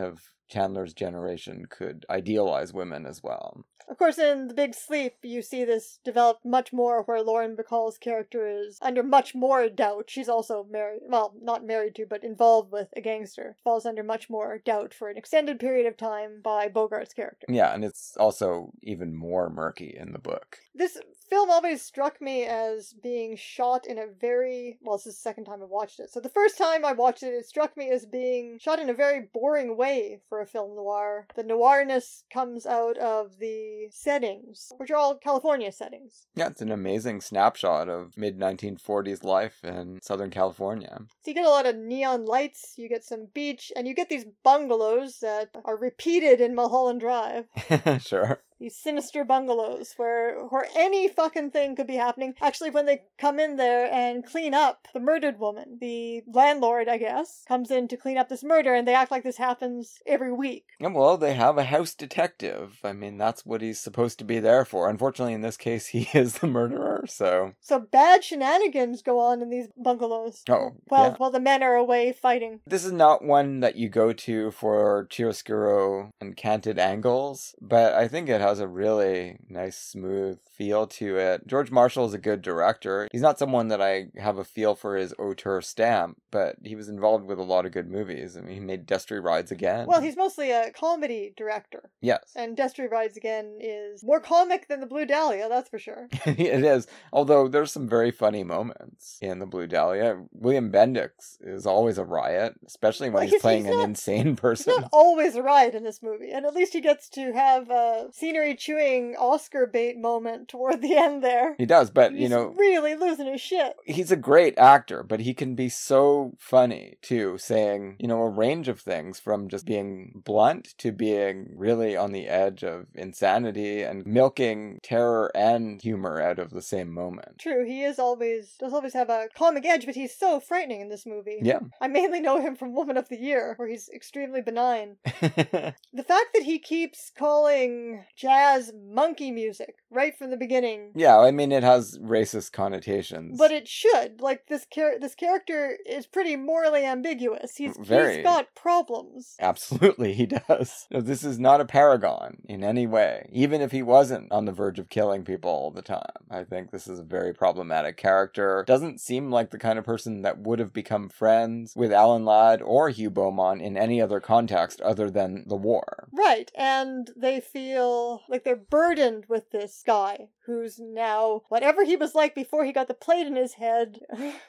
Chandler's generation could idealize women as well. Of course, in The Big Sleep, you see this developed much more, where Lauren Bacall's character is under much more doubt. She's also married, well, not married to, but involved with a gangster. Falls under much more doubt for an extended period of time by Bogart's character. Yeah, and it's also even more murky in the book. This film always struck me as being shot in a very, well, this is the second time I've watched it. So the first time I watched it, it struck me as being shot in a very boring way for a film noir. The noirness comes out of the settings, which are all California settings. Yeah, it's an amazing snapshot of mid nineteen forties life in Southern California. So you get a lot of neon lights, you get some beach, and you get these bungalows that are repeated in Mulholland Drive. Sure. These sinister bungalows where, where any fucking thing could be happening. Actually, when they come in there and clean up the murdered woman, the landlord, I guess, comes in to clean up this murder, and they act like this happens every week. Yeah, well, they have a house detective. I mean, that's what he's supposed to be there for. Unfortunately, in this case, he is the murderer, so... So bad shenanigans go on in these bungalows. Oh, While, yeah. while the men are away fighting. This is not one that you go to for chiaroscuro and canted angles, but I think it has a really nice, smooth feel to it. George Marshall is a good director. He's not someone that I have a feel for his auteur stamp, but he was involved with a lot of good movies. I mean, he made Destry Rides Again. Well, he's mostly a comedy director. Yes. And Destry Rides Again is more comic than the Blue Dahlia, that's for sure. It is. Although there's some very funny moments in the Blue Dahlia. William Bendix is always a riot, especially when Well, he's, he's- playing he's an not- insane person. He's not always a riot in this movie, and at least he gets to have a scenery-chewing Oscar bait moment toward the end there. He does, but, He's you know... really losing his shit. He's a great actor, but he can be so funny, too, saying, you know, a range of things, from just being blunt to being really on the edge of insanity and milking terror and humor out of the same moment. True, he is always, does always have a comic edge, but he's so frightening in this movie. Yeah. I mainly know him from Woman of the Year, where he's extremely benign. The fact that he keeps calling jazz monkey music right from the beginning. Yeah, I mean, it has racist connotations. But it should. Like, this char- this character is pretty morally ambiguous. He's, Very. he's got problems. Absolutely, he does. No, this is not a paragon in any way, even if he wasn't on the verge of killing people all the time. I think this is a very problematic character. Doesn't seem like the kind of person that would have become friends with Alan Ladd or Hugh Beaumont in any other context other than the war. Right, and they feel like they're burdened with this guy who's now, whatever he was like before he got the plate in his head,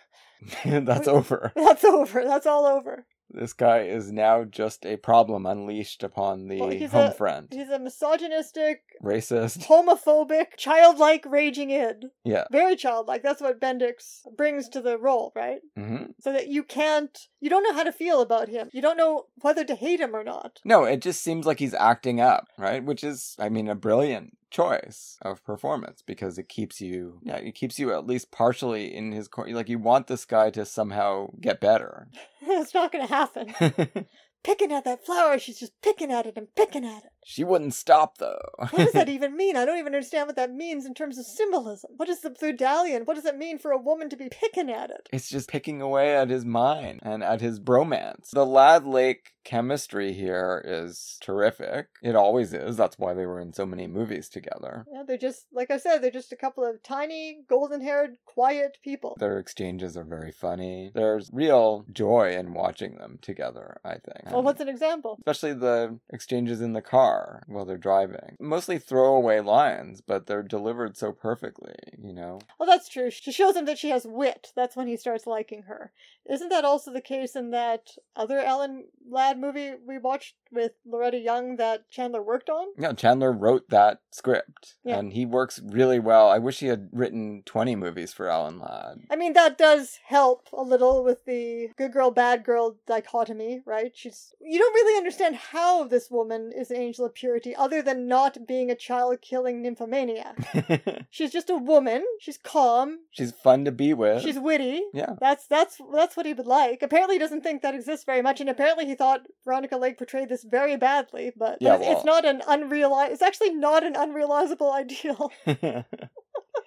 That's over. that's over. That's all over. This guy is now just a problem unleashed upon the Well, he's home a- front. He's a misogynistic, Racist. homophobic, childlike raging id. Yeah. Very childlike. That's what Bendix brings to the role, right? hmm So that you can't, you don't know how to feel about him. You don't know whether to hate him or not. No, it just seems like he's acting up, right? Which is, I mean, a brilliant choice of performance, because it keeps you, yeah, it keeps you at least partially in his corner. Like, you want this guy to somehow get better. It's not going to happen. Picking at that flower, she's just picking at it and picking at it. She wouldn't stop, though. What does that even mean? I don't even understand what that means in terms of symbolism. What is the Blue Dahlia, and what does it mean for a woman to be picking at it? It's just picking away at his mind and at his bromance. The Ladd Lake chemistry here is terrific. It always is. That's why they were in so many movies together. Yeah, they're just, like I said, they're just a couple of tiny, golden-haired, quiet people. Their exchanges are very funny. There's real joy in watching them together, I think. Well, what's an example? Especially the exchanges in the car while they're driving. Mostly throwaway lines, but they're delivered so perfectly, you know? Well, that's true. She shows him that she has wit. That's when he starts liking her. Isn't that also the case in that other Alan Ladd movie we watched with Loretta Young that Chandler worked on? Yeah, Chandler wrote that script, Yeah. and he works really well. I wish he had written twenty movies for Alan Ladd. I mean, that does help a little with the good girl, bad girl dichotomy, right? She's, you don't really understand how this woman is an angel of purity other than not being a child-killing nymphomaniac. She's just a woman. She's calm. She's fun to be with. She's witty. Yeah. That's that's that's what he would like. Apparently he doesn't think that exists very much, and apparently he thought Veronica Lake portrayed this very badly, but Yeah, it's, well- it's not an unrealized, it's actually not an unrealizable ideal.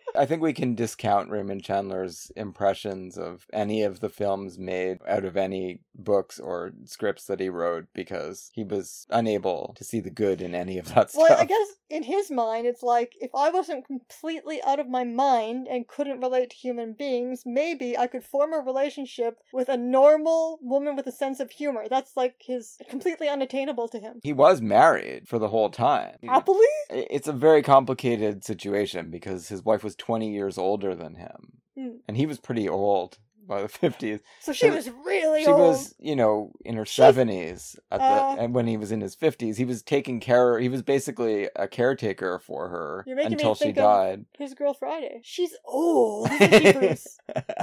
I think we can discount Raymond Chandler's impressions of any of the films made out of any books or scripts that he wrote because he was unable to see the good in any of that Well, stuff. I guess in his mind, it's like, if I wasn't completely out of my mind and couldn't relate to human beings, maybe I could form a relationship with a normal woman with a sense of humor. That's like his completely unattainable to him. He was married for the whole time. Happily? It's a very complicated situation because his wife was twenty years older than him. Hmm. And he was pretty old by the fifties. So she was really she old. She was, you know, in her She... seventies at the uh... and when he was in his fifties. He was taking care he was basically a caretaker for her You're making until me think she died. Of His Girl Friday. She's old. Bruce.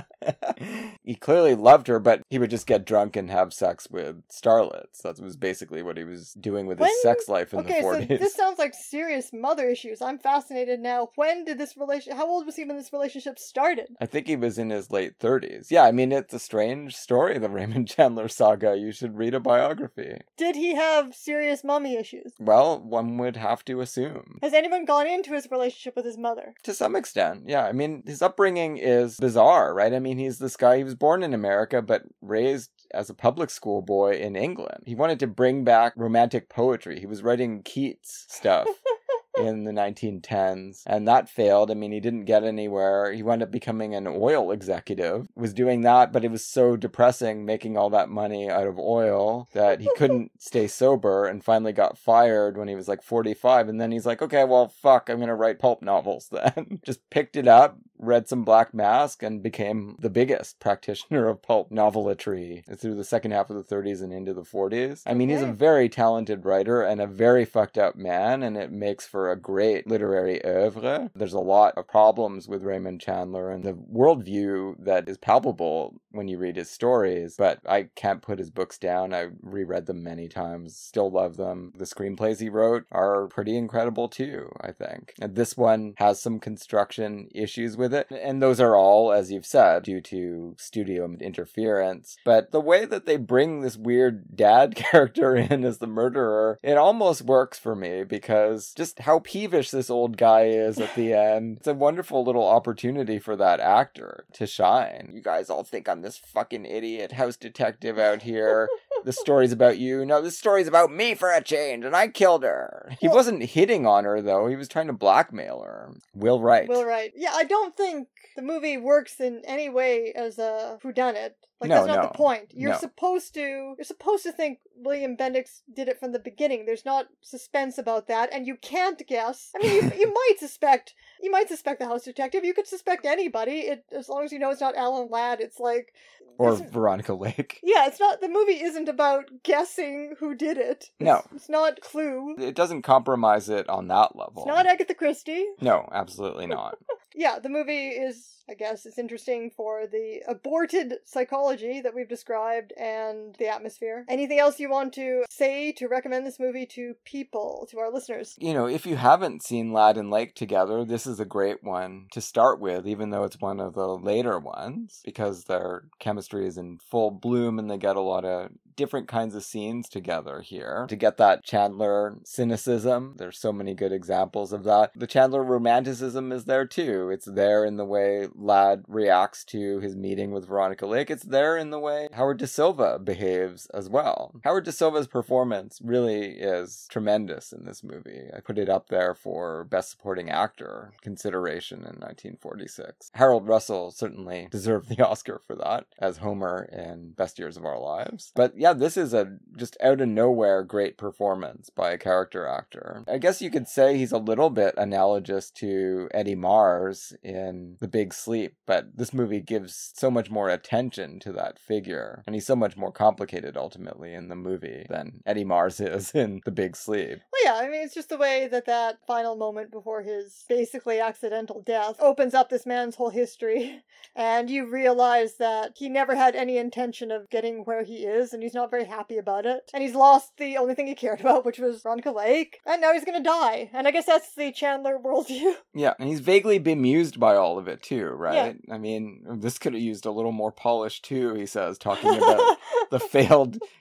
He clearly loved her, but he would just get drunk and have sex with starlets. That was basically what he was doing with when... his sex life in okay, the forties. So this sounds like serious mother issues. I'm fascinated now. When did this relation how old was he when this relationship started? I think he was in his late thirties. Yeah, I mean, it's a strange story, the Raymond Chandler saga. You should read a biography. Did he have serious mommy issues? Well, one would have to assume. Has anyone gone into his relationship with his mother? To some extent, yeah. I mean, his upbringing is bizarre, right? I mean, he's this guy, he was born in America, but raised as a public school boy in England. He wanted to bring back romantic poetry. He was writing Keats stuff. In the nineteen tens, and that failed. I mean, he didn't get anywhere. He wound up becoming an oil executive, was doing that, but it was so depressing making all that money out of oil that he couldn't stay sober and finally got fired when he was like forty-five. And then he's like, okay, well, fuck, I'm going to write pulp novels then. Just picked it up, read some Black Mask, and became the biggest practitioner of pulp novelatry through the second half of the thirties and into the forties. I mean, he's a very talented writer and a very fucked up man, and it makes for a great literary oeuvre. There's a lot of problems with Raymond Chandler and the worldview that is palpable when you read his stories, but I can't put his books down. I reread them many times, still love them. The screenplays he wrote are pretty incredible too, I think. And this one has some construction issues with it, and those are all, as you've said, due to studio interference. But the way that they bring this weird dad character in as the murderer, it almost works for me because just how peevish this old guy is at the end. It's a wonderful little opportunity for that actor to shine. You guys all think I'm this fucking idiot house detective out here. This story's about you. No, this story's about me for a change, and I killed her. He wasn't hitting on her, though. He was trying to blackmail her. Will Wright. Will Wright. Yeah, I don't think the movie works in any way as a whodunit. Like, no, that's not no, the point. You're no. supposed to, you're supposed to think William Bendix did it from the beginning. There's not suspense about that, and you can't guess. I mean, you, you might suspect, you might suspect the house detective. You could suspect anybody, it, as long as you know it's not Alan Ladd. It's like... Or Veronica Lake. Yeah, it's not, the movie isn't about guessing who did it. It's, no. It's not Clue. It doesn't compromise it on that level. It's not Agatha Christie. No, absolutely not. Yeah, the movie is, I guess, it's interesting for the aborted psychology that we've described and the atmosphere. Anything else you want to say to recommend this movie to people, to our listeners? You know, if you haven't seen Ladd and Lake together, this is a great one to start with, even though it's one of the later ones, because their chemistry is in full bloom and they get a lot of different kinds of scenes together here. To get that Chandler cynicism, there's so many good examples of that. The Chandler romanticism is there too. It's there in the way Ladd reacts to his meeting with Veronica Lake. It's there in the way Howard Da Silva behaves as well. Howard Da Silva's performance really is tremendous in this movie. I put it up there for Best Supporting Actor consideration in nineteen forty-six. Harold Russell certainly deserved the Oscar for that as Homer in Best Years of Our Lives. But yeah, this is a just out of nowhere great performance by a character actor. I guess you could say he's a little bit analogous to Eddie Mars in The Big Sleep, but this movie gives so much more attention to that figure, and he's so much more complicated ultimately in the movie than Eddie Mars is in The Big Sleep. Well, yeah, I mean, it's just the way that that final moment before his basically accidental death opens up this man's whole history, and you realize that he never had any intention of getting where he is, and he's not very happy about it, and he's lost the only thing he cared about, which was Veronica Lake, and now he's gonna die, and I guess that's the Chandler worldview. Yeah, and he's vaguely bemused by all of it too, right? Yeah. I mean, this could have used a little more polish too, he says, talking about the failed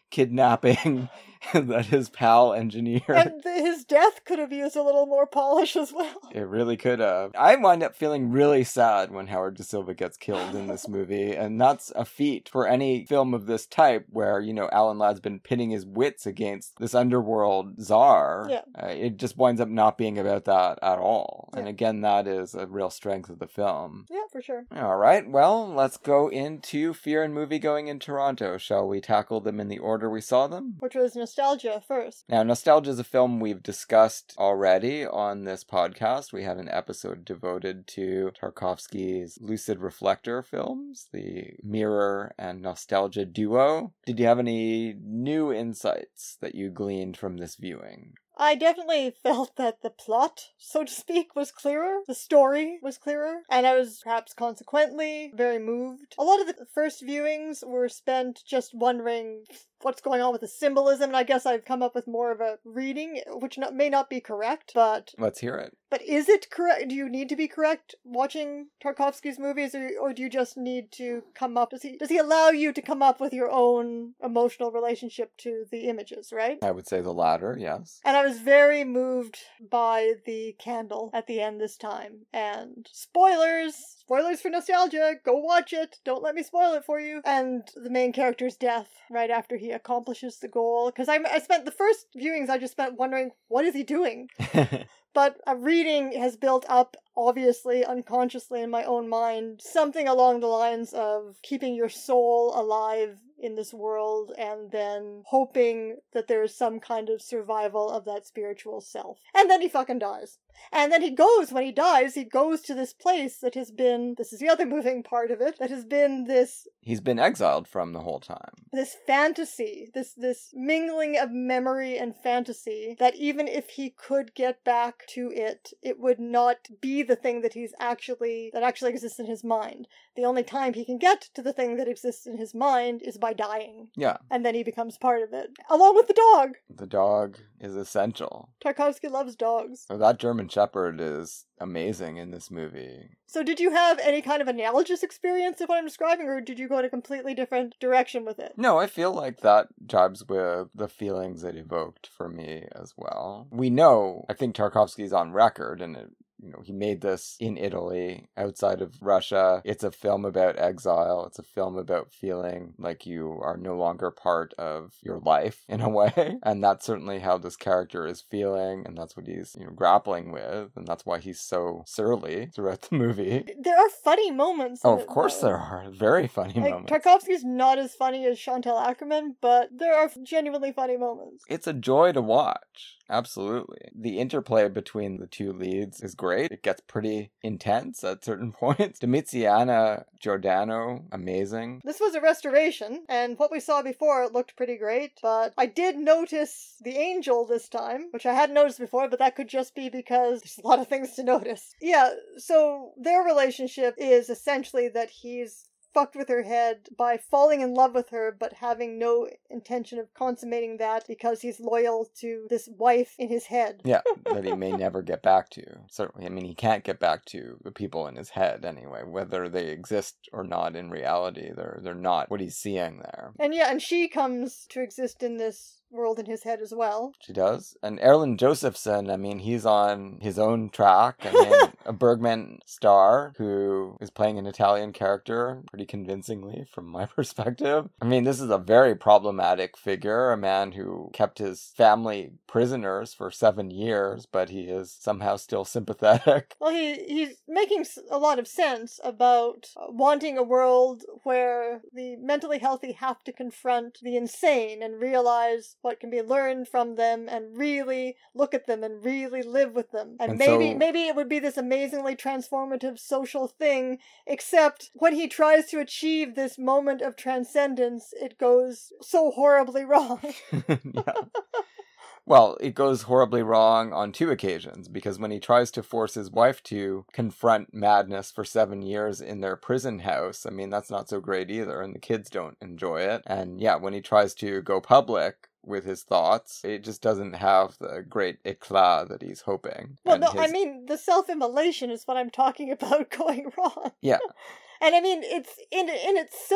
kidnapping that his pal engineered. And the, his death could have used a little more polish as well. It really could have. I wind up feeling really sad when Howard Da Silva gets killed in this movie, and that's a feat for any film of this type where, you know, Alan Ladd's been pitting his wits against this underworld czar. Yeah. Uh, it just winds up not being about that at all. Yeah. And again, that is a real strength of the film. Yeah, for sure. All right, well, let's go into Fear and Moviegoing in Toronto. Shall we tackle them in the order we saw them? Which was Nostalgia first. Now, Nostalgia is a film we've discussed already on this podcast. We had an episode devoted to Tarkovsky's Lucid Reflector films, the Mirror and Nostalgia duo. Did you have any new insights that you gleaned from this viewing? I definitely felt that the plot, so to speak, was clearer. The story was clearer. And I was perhaps consequently very moved. A lot of the first viewings were spent just wondering what's going on with the symbolism, and I guess I've come up with more of a reading, which not, may not be correct, but... Let's hear it. But is it correct? Do you need to be correct watching Tarkovsky's movies, or, or do you just need to come up... Does he, does he allow you to come up with your own emotional relationship to the images, right? I would say the latter, yes. And I was very moved by the candle at the end this time. And spoilers! Spoilers for Nostalgia! Go watch it! Don't let me spoil it for you! And the main character's death right after he accomplishes the goal. Because I, I spent the first viewings, I just spent wondering, what is he doing? But a reading has built up, obviously, unconsciously in my own mind, something along the lines of keeping your soul alive in this world and then hoping that there is some kind of survival of that spiritual self. And then he fucking dies. And then he goes, when he dies, he goes to this place that has been, this is the other moving part of it, that has been this... He's been exiled from the whole time. This fantasy, this this mingling of memory and fantasy, that even if he could get back to it, it would not be the thing that he's actually, that actually exists in his mind. The only time he can get to the thing that exists in his mind is by dying. Yeah. And then he becomes part of it. Along with the dog! The dog is essential. Tarkovsky loves dogs. So that German Shepherd is amazing in this movie. So did you have any kind of analogous experience of what I'm describing, or did you go in a completely different direction with it? No, I feel like that jibes with the feelings it evoked for me as well. We know, I think Tarkovsky's on record, and it You know, he made this in Italy, outside of Russia. It's a film about exile. It's a film about feeling like you are no longer part of your life, in a way. And that's certainly how this character is feeling, and that's what he's, you know, grappling with, and that's why he's so surly throughout the movie. There are funny moments. Oh, of course there are. Very funny like, moments. Tarkovsky's not as funny as Chantal Akerman, but there are genuinely funny moments. It's a joy to watch. Absolutely. The interplay between the two leads is great. It gets pretty intense at certain points. Domiziana Giordano, amazing. This was a restoration, and what we saw before looked pretty great, but I did notice the angel this time, which I hadn't noticed before, but that could just be because there's a lot of things to notice. Yeah, so their relationship is essentially that he's fucked with her head by falling in love with her, but having no intention of consummating that because he's loyal to this wife in his head. Yeah, that he may never get back to. Certainly, I mean, he can't get back to the people in his head anyway, whether they exist or not in reality. They're they're not what he's seeing there. And yeah, and she comes to exist in this world in his head as well. She does. And Erland Josephson, I mean, he's on his own track. I mean, a Bergman star who is playing an Italian character pretty convincingly from my perspective. I mean, this is a very problematic figure, a man who kept his family prisoners for seven years, but he is somehow still sympathetic. Well, he he's making a lot of sense about wanting a world where the mentally healthy have to confront the insane and realize what can be learned from them and really look at them and really live with them. And, And maybe so- maybe it would be this amazingly transformative social thing, except when he tries to achieve this moment of transcendence, it goes so horribly wrong. Yeah. Well, it goes horribly wrong on two occasions, because when he tries to force his wife to confront madness for seven years in their prison house, I mean, that's not so great either, and the kids don't enjoy it. And yeah, when he tries to go public with his thoughts, it just doesn't have the great eclat that he's hoping. Well, And no, his... I mean, the self-immolation is what I'm talking about going wrong. Yeah. And I mean, it's in in itself,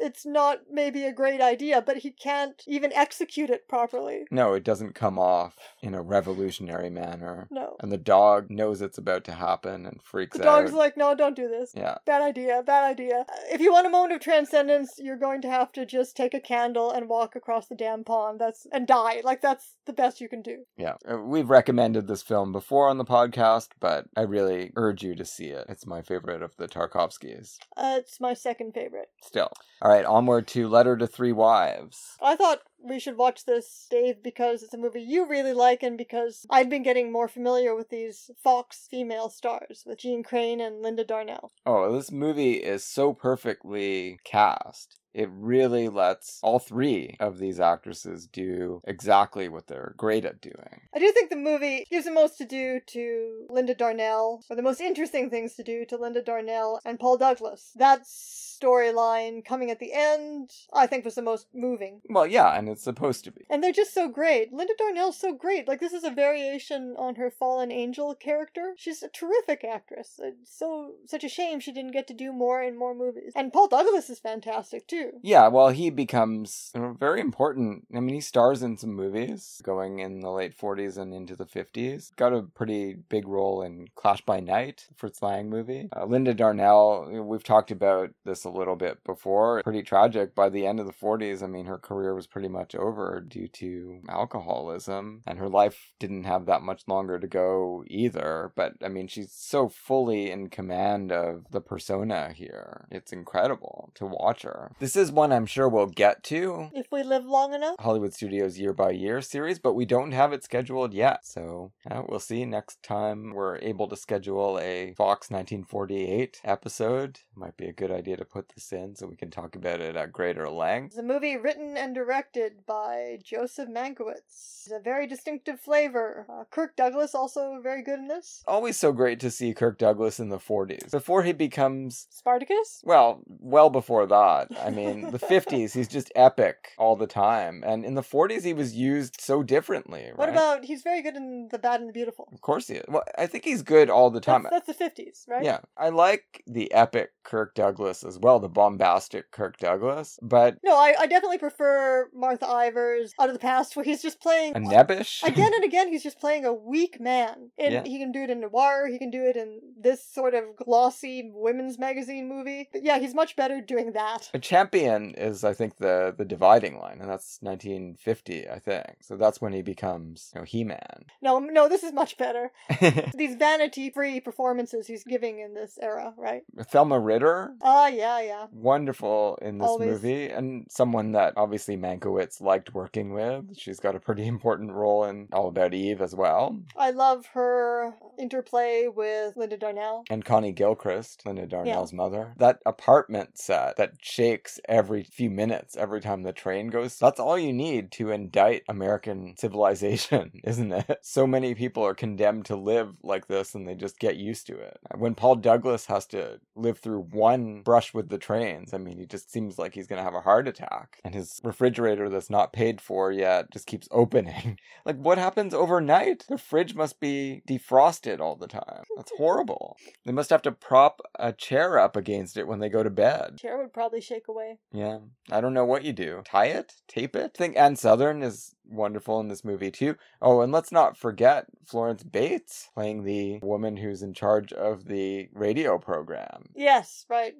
it's not maybe a great idea, but he can't even execute it properly. No, it doesn't come off in a revolutionary manner. No. And the dog knows it's about to happen and freaks The out. dog's like, no, don't do this. Yeah. Bad idea, bad idea. If you want a moment of transcendence, you're going to have to just take a candle and walk across the damn pond. That's and die. Like, that's the best you can do. Yeah. Uh, We've recommended this film before on the podcast, but I really urge you to see it. It's my favorite of the Tarkovskys. Uh, it's my second favorite. Still. All right, onward to Letter to Three Wives. I thought we should watch this, Dave, because it's a movie you really like and because I'd been getting more familiar with these Fox female stars, with Jean Crane and Linda Darnell. Oh, this movie is so perfectly cast. It really lets all three of these actresses do exactly what they're great at doing. I do think the movie gives the most to do to Linda Darnell, or the most interesting things to do to Linda Darnell and Paul Douglas. That storyline coming at the end, I think, was the most moving. Well, yeah, and it's supposed to be. And they're just so great. Linda Darnell's so great. Like, this is a variation on her fallen angel character. She's a terrific actress. It's so such a shame she didn't get to do more in more movies. And Paul Douglas is fantastic, too. Yeah, well, he becomes you know, very important. I mean, he stars in some movies going in the late forties and into the fifties. Got a pretty big role in Clash by Night, Fritz Lang movie. Uh, Linda Darnell, we've talked about this a little bit before. Pretty tragic. By the end of the forties, I mean, her career was pretty much over due to alcoholism, and her life didn't have that much longer to go either. But, I mean, she's so fully in command of the persona here. It's incredible to watch her. This is one I'm sure we'll get to. If we live long enough. Hollywood Studios Year by Year series, but we don't have it scheduled yet. So uh, we'll see next time we're able to schedule a Fox nineteen forty-eight episode. Might be a good idea to put this in so we can talk about it at greater length. It's a movie written and directed by Joseph Mankiewicz. It's a very distinctive flavor. Uh, Kirk Douglas also very good in this. Always so great to see Kirk Douglas in the forties. Before he becomes... Spartacus? Well, well before that. I mean, the fifties, he's just epic all the time. And in the forties, he was used so differently, right? What about, he's very good in The Bad and the Beautiful. Of course he is. Well, I think he's good all the time. That's, that's the fifties, right? Yeah. I like the epic Kirk Douglas as well, the bombastic Kirk Douglas, but... No, I, I definitely prefer Martha Ivers Out of the Past, where he's just playing... A nebbish? Again and again, he's just playing a weak man. And Yeah. he can do it in noir, he can do it in this sort of glossy women's magazine movie. But yeah, he's much better doing that. A champion is, I think, the, the dividing line, and that's nineteen fifty, I think. So that's when he becomes, you know, He-Man. No, no, this is much better. These vanity-free performances he's giving in this era, right? Thelma Ritter, Ah, yeah, yeah. wonderful in this Always. movie, and someone that obviously Mankiewicz liked working with. She's got a pretty important role in All About Eve as well. I love her interplay with Linda Darnell. And Connie Gilchrist, Linda Darnell's mother. That apartment set that shakes every few minutes, every time the train goes, that's all you need to indict American civilization, isn't it? So many people are condemned to live like this and they just get used to it. When Paul Douglas has to live through one brush with the trains, I mean, he just seems like he's going to have a heart attack. And his refrigerator that's not paid for yet just keeps opening. Like, what happens overnight? The fridge must be defrosted all the time. That's horrible. They must have to prop a chair up against it when they go to bed. Chair would probably shake away. Yeah, I don't know what you do. Tie it? Tape it? I think Ann Southern is wonderful in this movie too. Oh, and let's not forget Florence Bates playing the woman who's in charge of the radio program. Yes, right.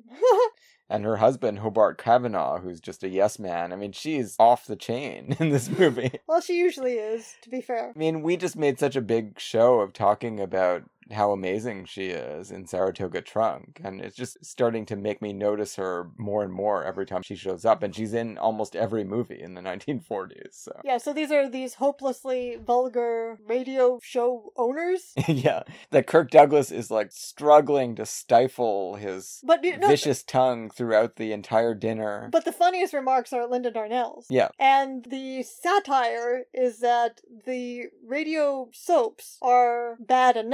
And her husband, Hobart Kavanaugh, who's just a yes man. I mean, she's off the chain in this movie. Well, she usually is, to be fair. I mean, we just made such a big show of talking about how amazing she is in Saratoga Trunk, and it's just starting to make me notice her more and more every time she shows up, and she's in almost every movie in the nineteen forties. So yeah, so these are these hopelessly vulgar radio show owners. Yeah, that Kirk Douglas is like struggling to stifle his but no, vicious tongue throughout the entire dinner. But the funniest remarks are Linda Darnell's. Yeah. And the satire is that the radio soaps are bad enough, but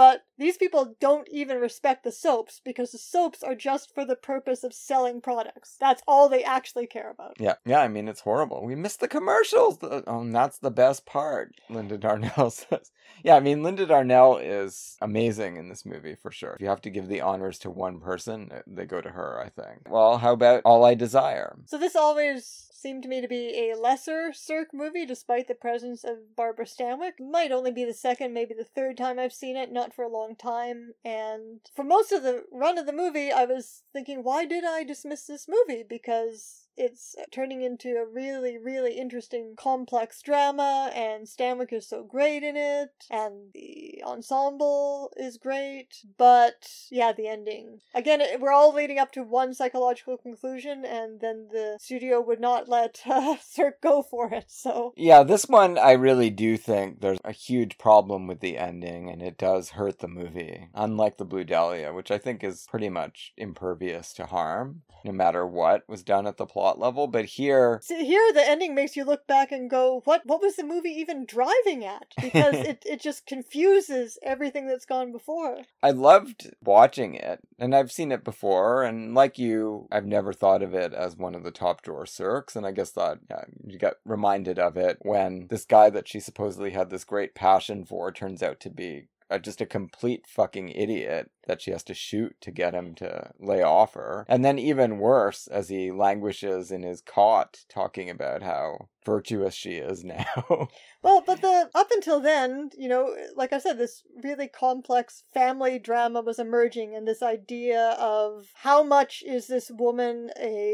but these people don't even respect the soaps because the soaps are just for the purpose of selling products. That's all they actually care about. Yeah, yeah, I mean, it's horrible. We missed the commercials. Oh, and that's the best part, Linda Darnell says. Yeah, I mean, Linda Darnell is amazing in this movie, for sure. If you have to give the honors to one person, they go to her, I think. Well, how about All I Desire? So this always seemed to me to be a lesser Sirk movie, despite the presence of Barbara Stanwyck. Might only be the second, maybe the third time I've seen it, not for a long time. And for most of the run of the movie, I was thinking, why did I dismiss this movie? Because it's turning into a really, really interesting, complex drama, and Stanwyck is so great in it, and the ensemble is great, but, yeah, the ending. Again, it, we're all leading up to one psychological conclusion, and then the studio would not let uh, Sirk go for it, so... Yeah, this one, I really do think there's a huge problem with the ending, and it does hurt the movie, unlike the Blue Dahlia, which I think is pretty much impervious to harm, no matter what was done at the plot level, but here... See, here the ending makes you look back and go, what what was the movie even driving at? Because it, it just confuses everything that's gone before. I loved watching it, and I've seen it before, and like you, I've never thought of it as one of the top drawer Sirks, and I guess that yeah, you got reminded of it when this guy that she supposedly had this great passion for turns out to be Uh, just a complete fucking idiot that she has to shoot to get him to lay off her. And then even worse, as he languishes in his cot talking about how virtuous she is now. Well, but the up until then, you know, like I said, this really complex family drama was emerging, and this idea of how much is this woman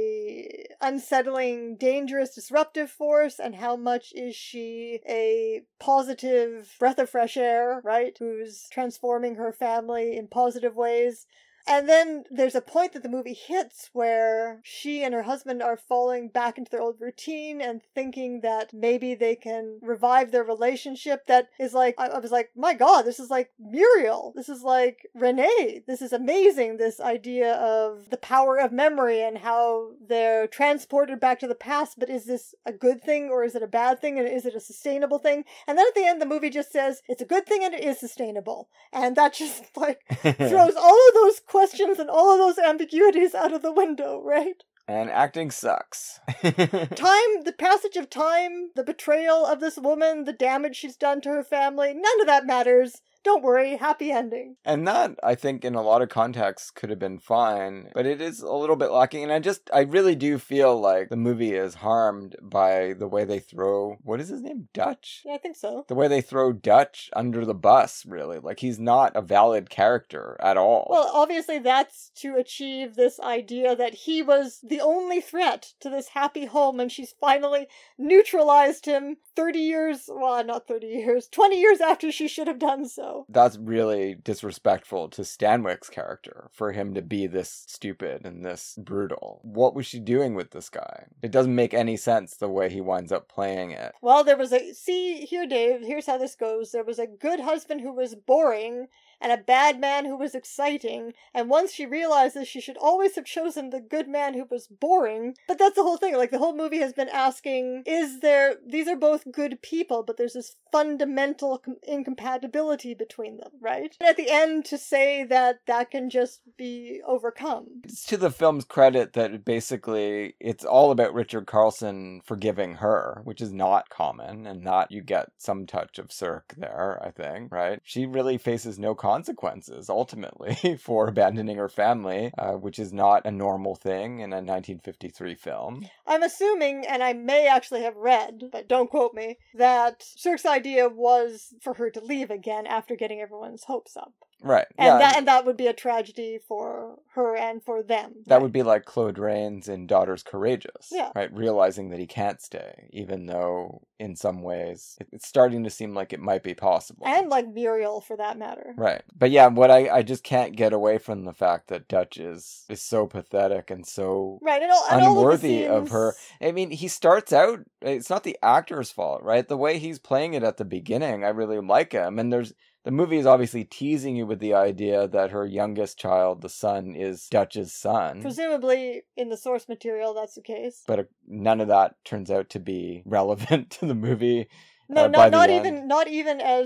a unsettling, dangerous, disruptive force, and how much is she a positive breath of fresh air, right? Who's transforming her family in positive ways. And then there's a point that the movie hits where she and her husband are falling back into their old routine and thinking that maybe they can revive their relationship. That is like, I, I was like, my God, this is like Muriel. This is like Renee. This is amazing. This idea of the power of memory and how they're transported back to the past. But is this a good thing or is it a bad thing? And is it a sustainable thing? And then at the end, the movie just says it's a good thing and it is sustainable. And that just like throws all of those questions questions and all of those ambiguities out of the window, right? And acting sucks. Time, the passage of time, the betrayal of this woman, the damage she's done to her family, none of that matters. Don't worry, happy ending. And that, I think, in a lot of contexts could have been fine, but it is a little bit lacking. And I just, I really do feel like the movie is harmed by the way they throw, what is his name? Dutch? Yeah, I think so. The way they throw Dutch under the bus, really. Like, he's not a valid character at all. Well, obviously that's to achieve this idea that he was the only threat to this happy home, and she's finally neutralized him thirty years, well, not thirty years, twenty years after she should have done so. That's really disrespectful to Stanwyck's character, for him to be this stupid and this brutal. What was she doing with this guy? It doesn't make any sense the way he winds up playing it. Well, there was a, see, here Dave, here's how this goes. There was a good husband who was boring, and a bad man who was exciting, and once she realizes she should always have chosen the good man who was boring. But that's the whole thing, like the whole movie has been asking, is there, these are both good people, but there's this fundamental com- incompatibility between them, right? And at the end to say that that can just be overcome. It's to the film's credit that basically it's all about Richard Carlson forgiving her, which is not common, and not, you get some touch of Sirk there, I think, right? She really faces no consequences, ultimately, for abandoning her family, uh, which is not a normal thing in a nineteen fifty-three film. I'm assuming, and I may actually have read, but don't quote me, that Sirk's idea was for her to leave again after getting everyone's hopes up. Right. And yeah. that and that would be a tragedy for her and for them. That right? would be like Claude Rains in Daughters Courageous. Yeah. Right? Realizing that he can't stay, even though in some ways it's starting to seem like it might be possible. And like Muriel, for that matter. Right. But yeah, what I, I just can't get away from the fact that Dutch is, is so pathetic and so right. and all, and all unworthy of, of, scenes... of her. I mean, he starts out, it's not the actor's fault, right? The way he's playing it at the beginning, I really like him. And there's the movie is obviously teasing you with the idea that her youngest child, the son, is Dutch's son. Presumably, in the source material, that's the case. But uh, none of that turns out to be relevant to the movie. No, uh, not, by not the even end. not even as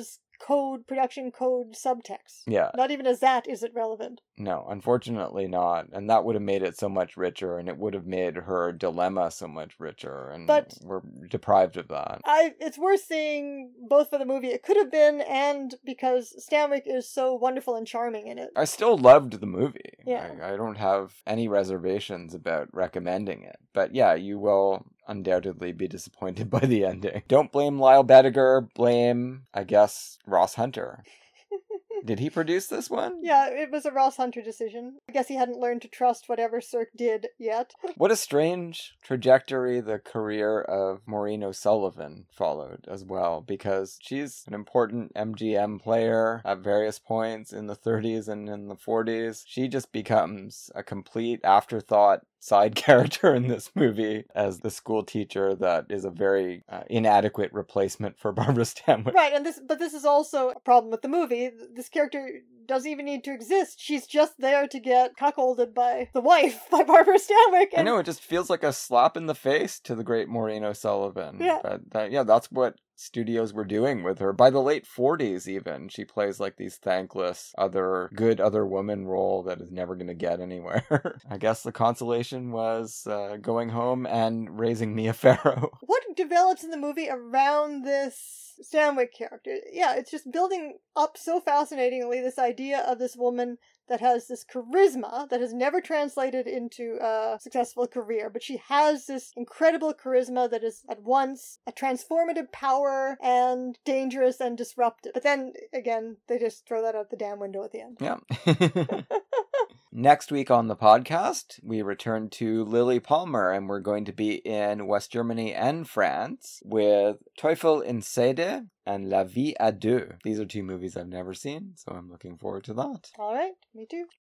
code, production code subtext. Yeah. Not even as that is it relevant. No, unfortunately not. And that would have made it so much richer, and it would have made her dilemma so much richer, and but we're deprived of that. I, it's worth seeing both for the movie it could have been and because Stanwyck is so wonderful and charming in it. I still loved the movie. Yeah. I, I don't have any reservations about recommending it. But yeah, you will undoubtedly be disappointed by the ending. Don't blame Lyle Bediger, blame, I guess, Ross Hunter. Did he produce this one? Yeah, it was a Ross Hunter decision. I guess he hadn't learned to trust whatever Sirk did yet. What a strange trajectory the career of Maureen O'Sullivan followed as well, because she's an important M G M player at various points in the thirties and in the forties. She just becomes a complete afterthought side character in this movie as the school teacher that is a very uh, inadequate replacement for Barbara Stanwyck. Right, and this, but this is also a problem with the movie. This character doesn't even need to exist. She's just there to get cuckolded by the wife, by Barbara Stanwyck. And... I know, it just feels like a slap in the face to the great Maureen O'Sullivan. Yeah. But that, yeah, that's what studios were doing with her. By the late forties even, she plays like these thankless other good other woman role that is never going to get anywhere. I guess the consolation was uh, going home and raising Mia Farrow. What develops in the movie around this Stanwyck character? Yeah, it's just building up so fascinatingly this idea of this woman that has this charisma that has never translated into a successful career, but she has this incredible charisma that is at once a transformative power and dangerous and disruptive. But then, again, they just throw that out the damn window at the end. Yeah. Next week on the podcast, we return to Lily Palmer, and we're going to be in West Germany and France with Teufel in Seide and La Vie à Deux. These are two movies I've never seen, so I'm looking forward to that. All right, me too.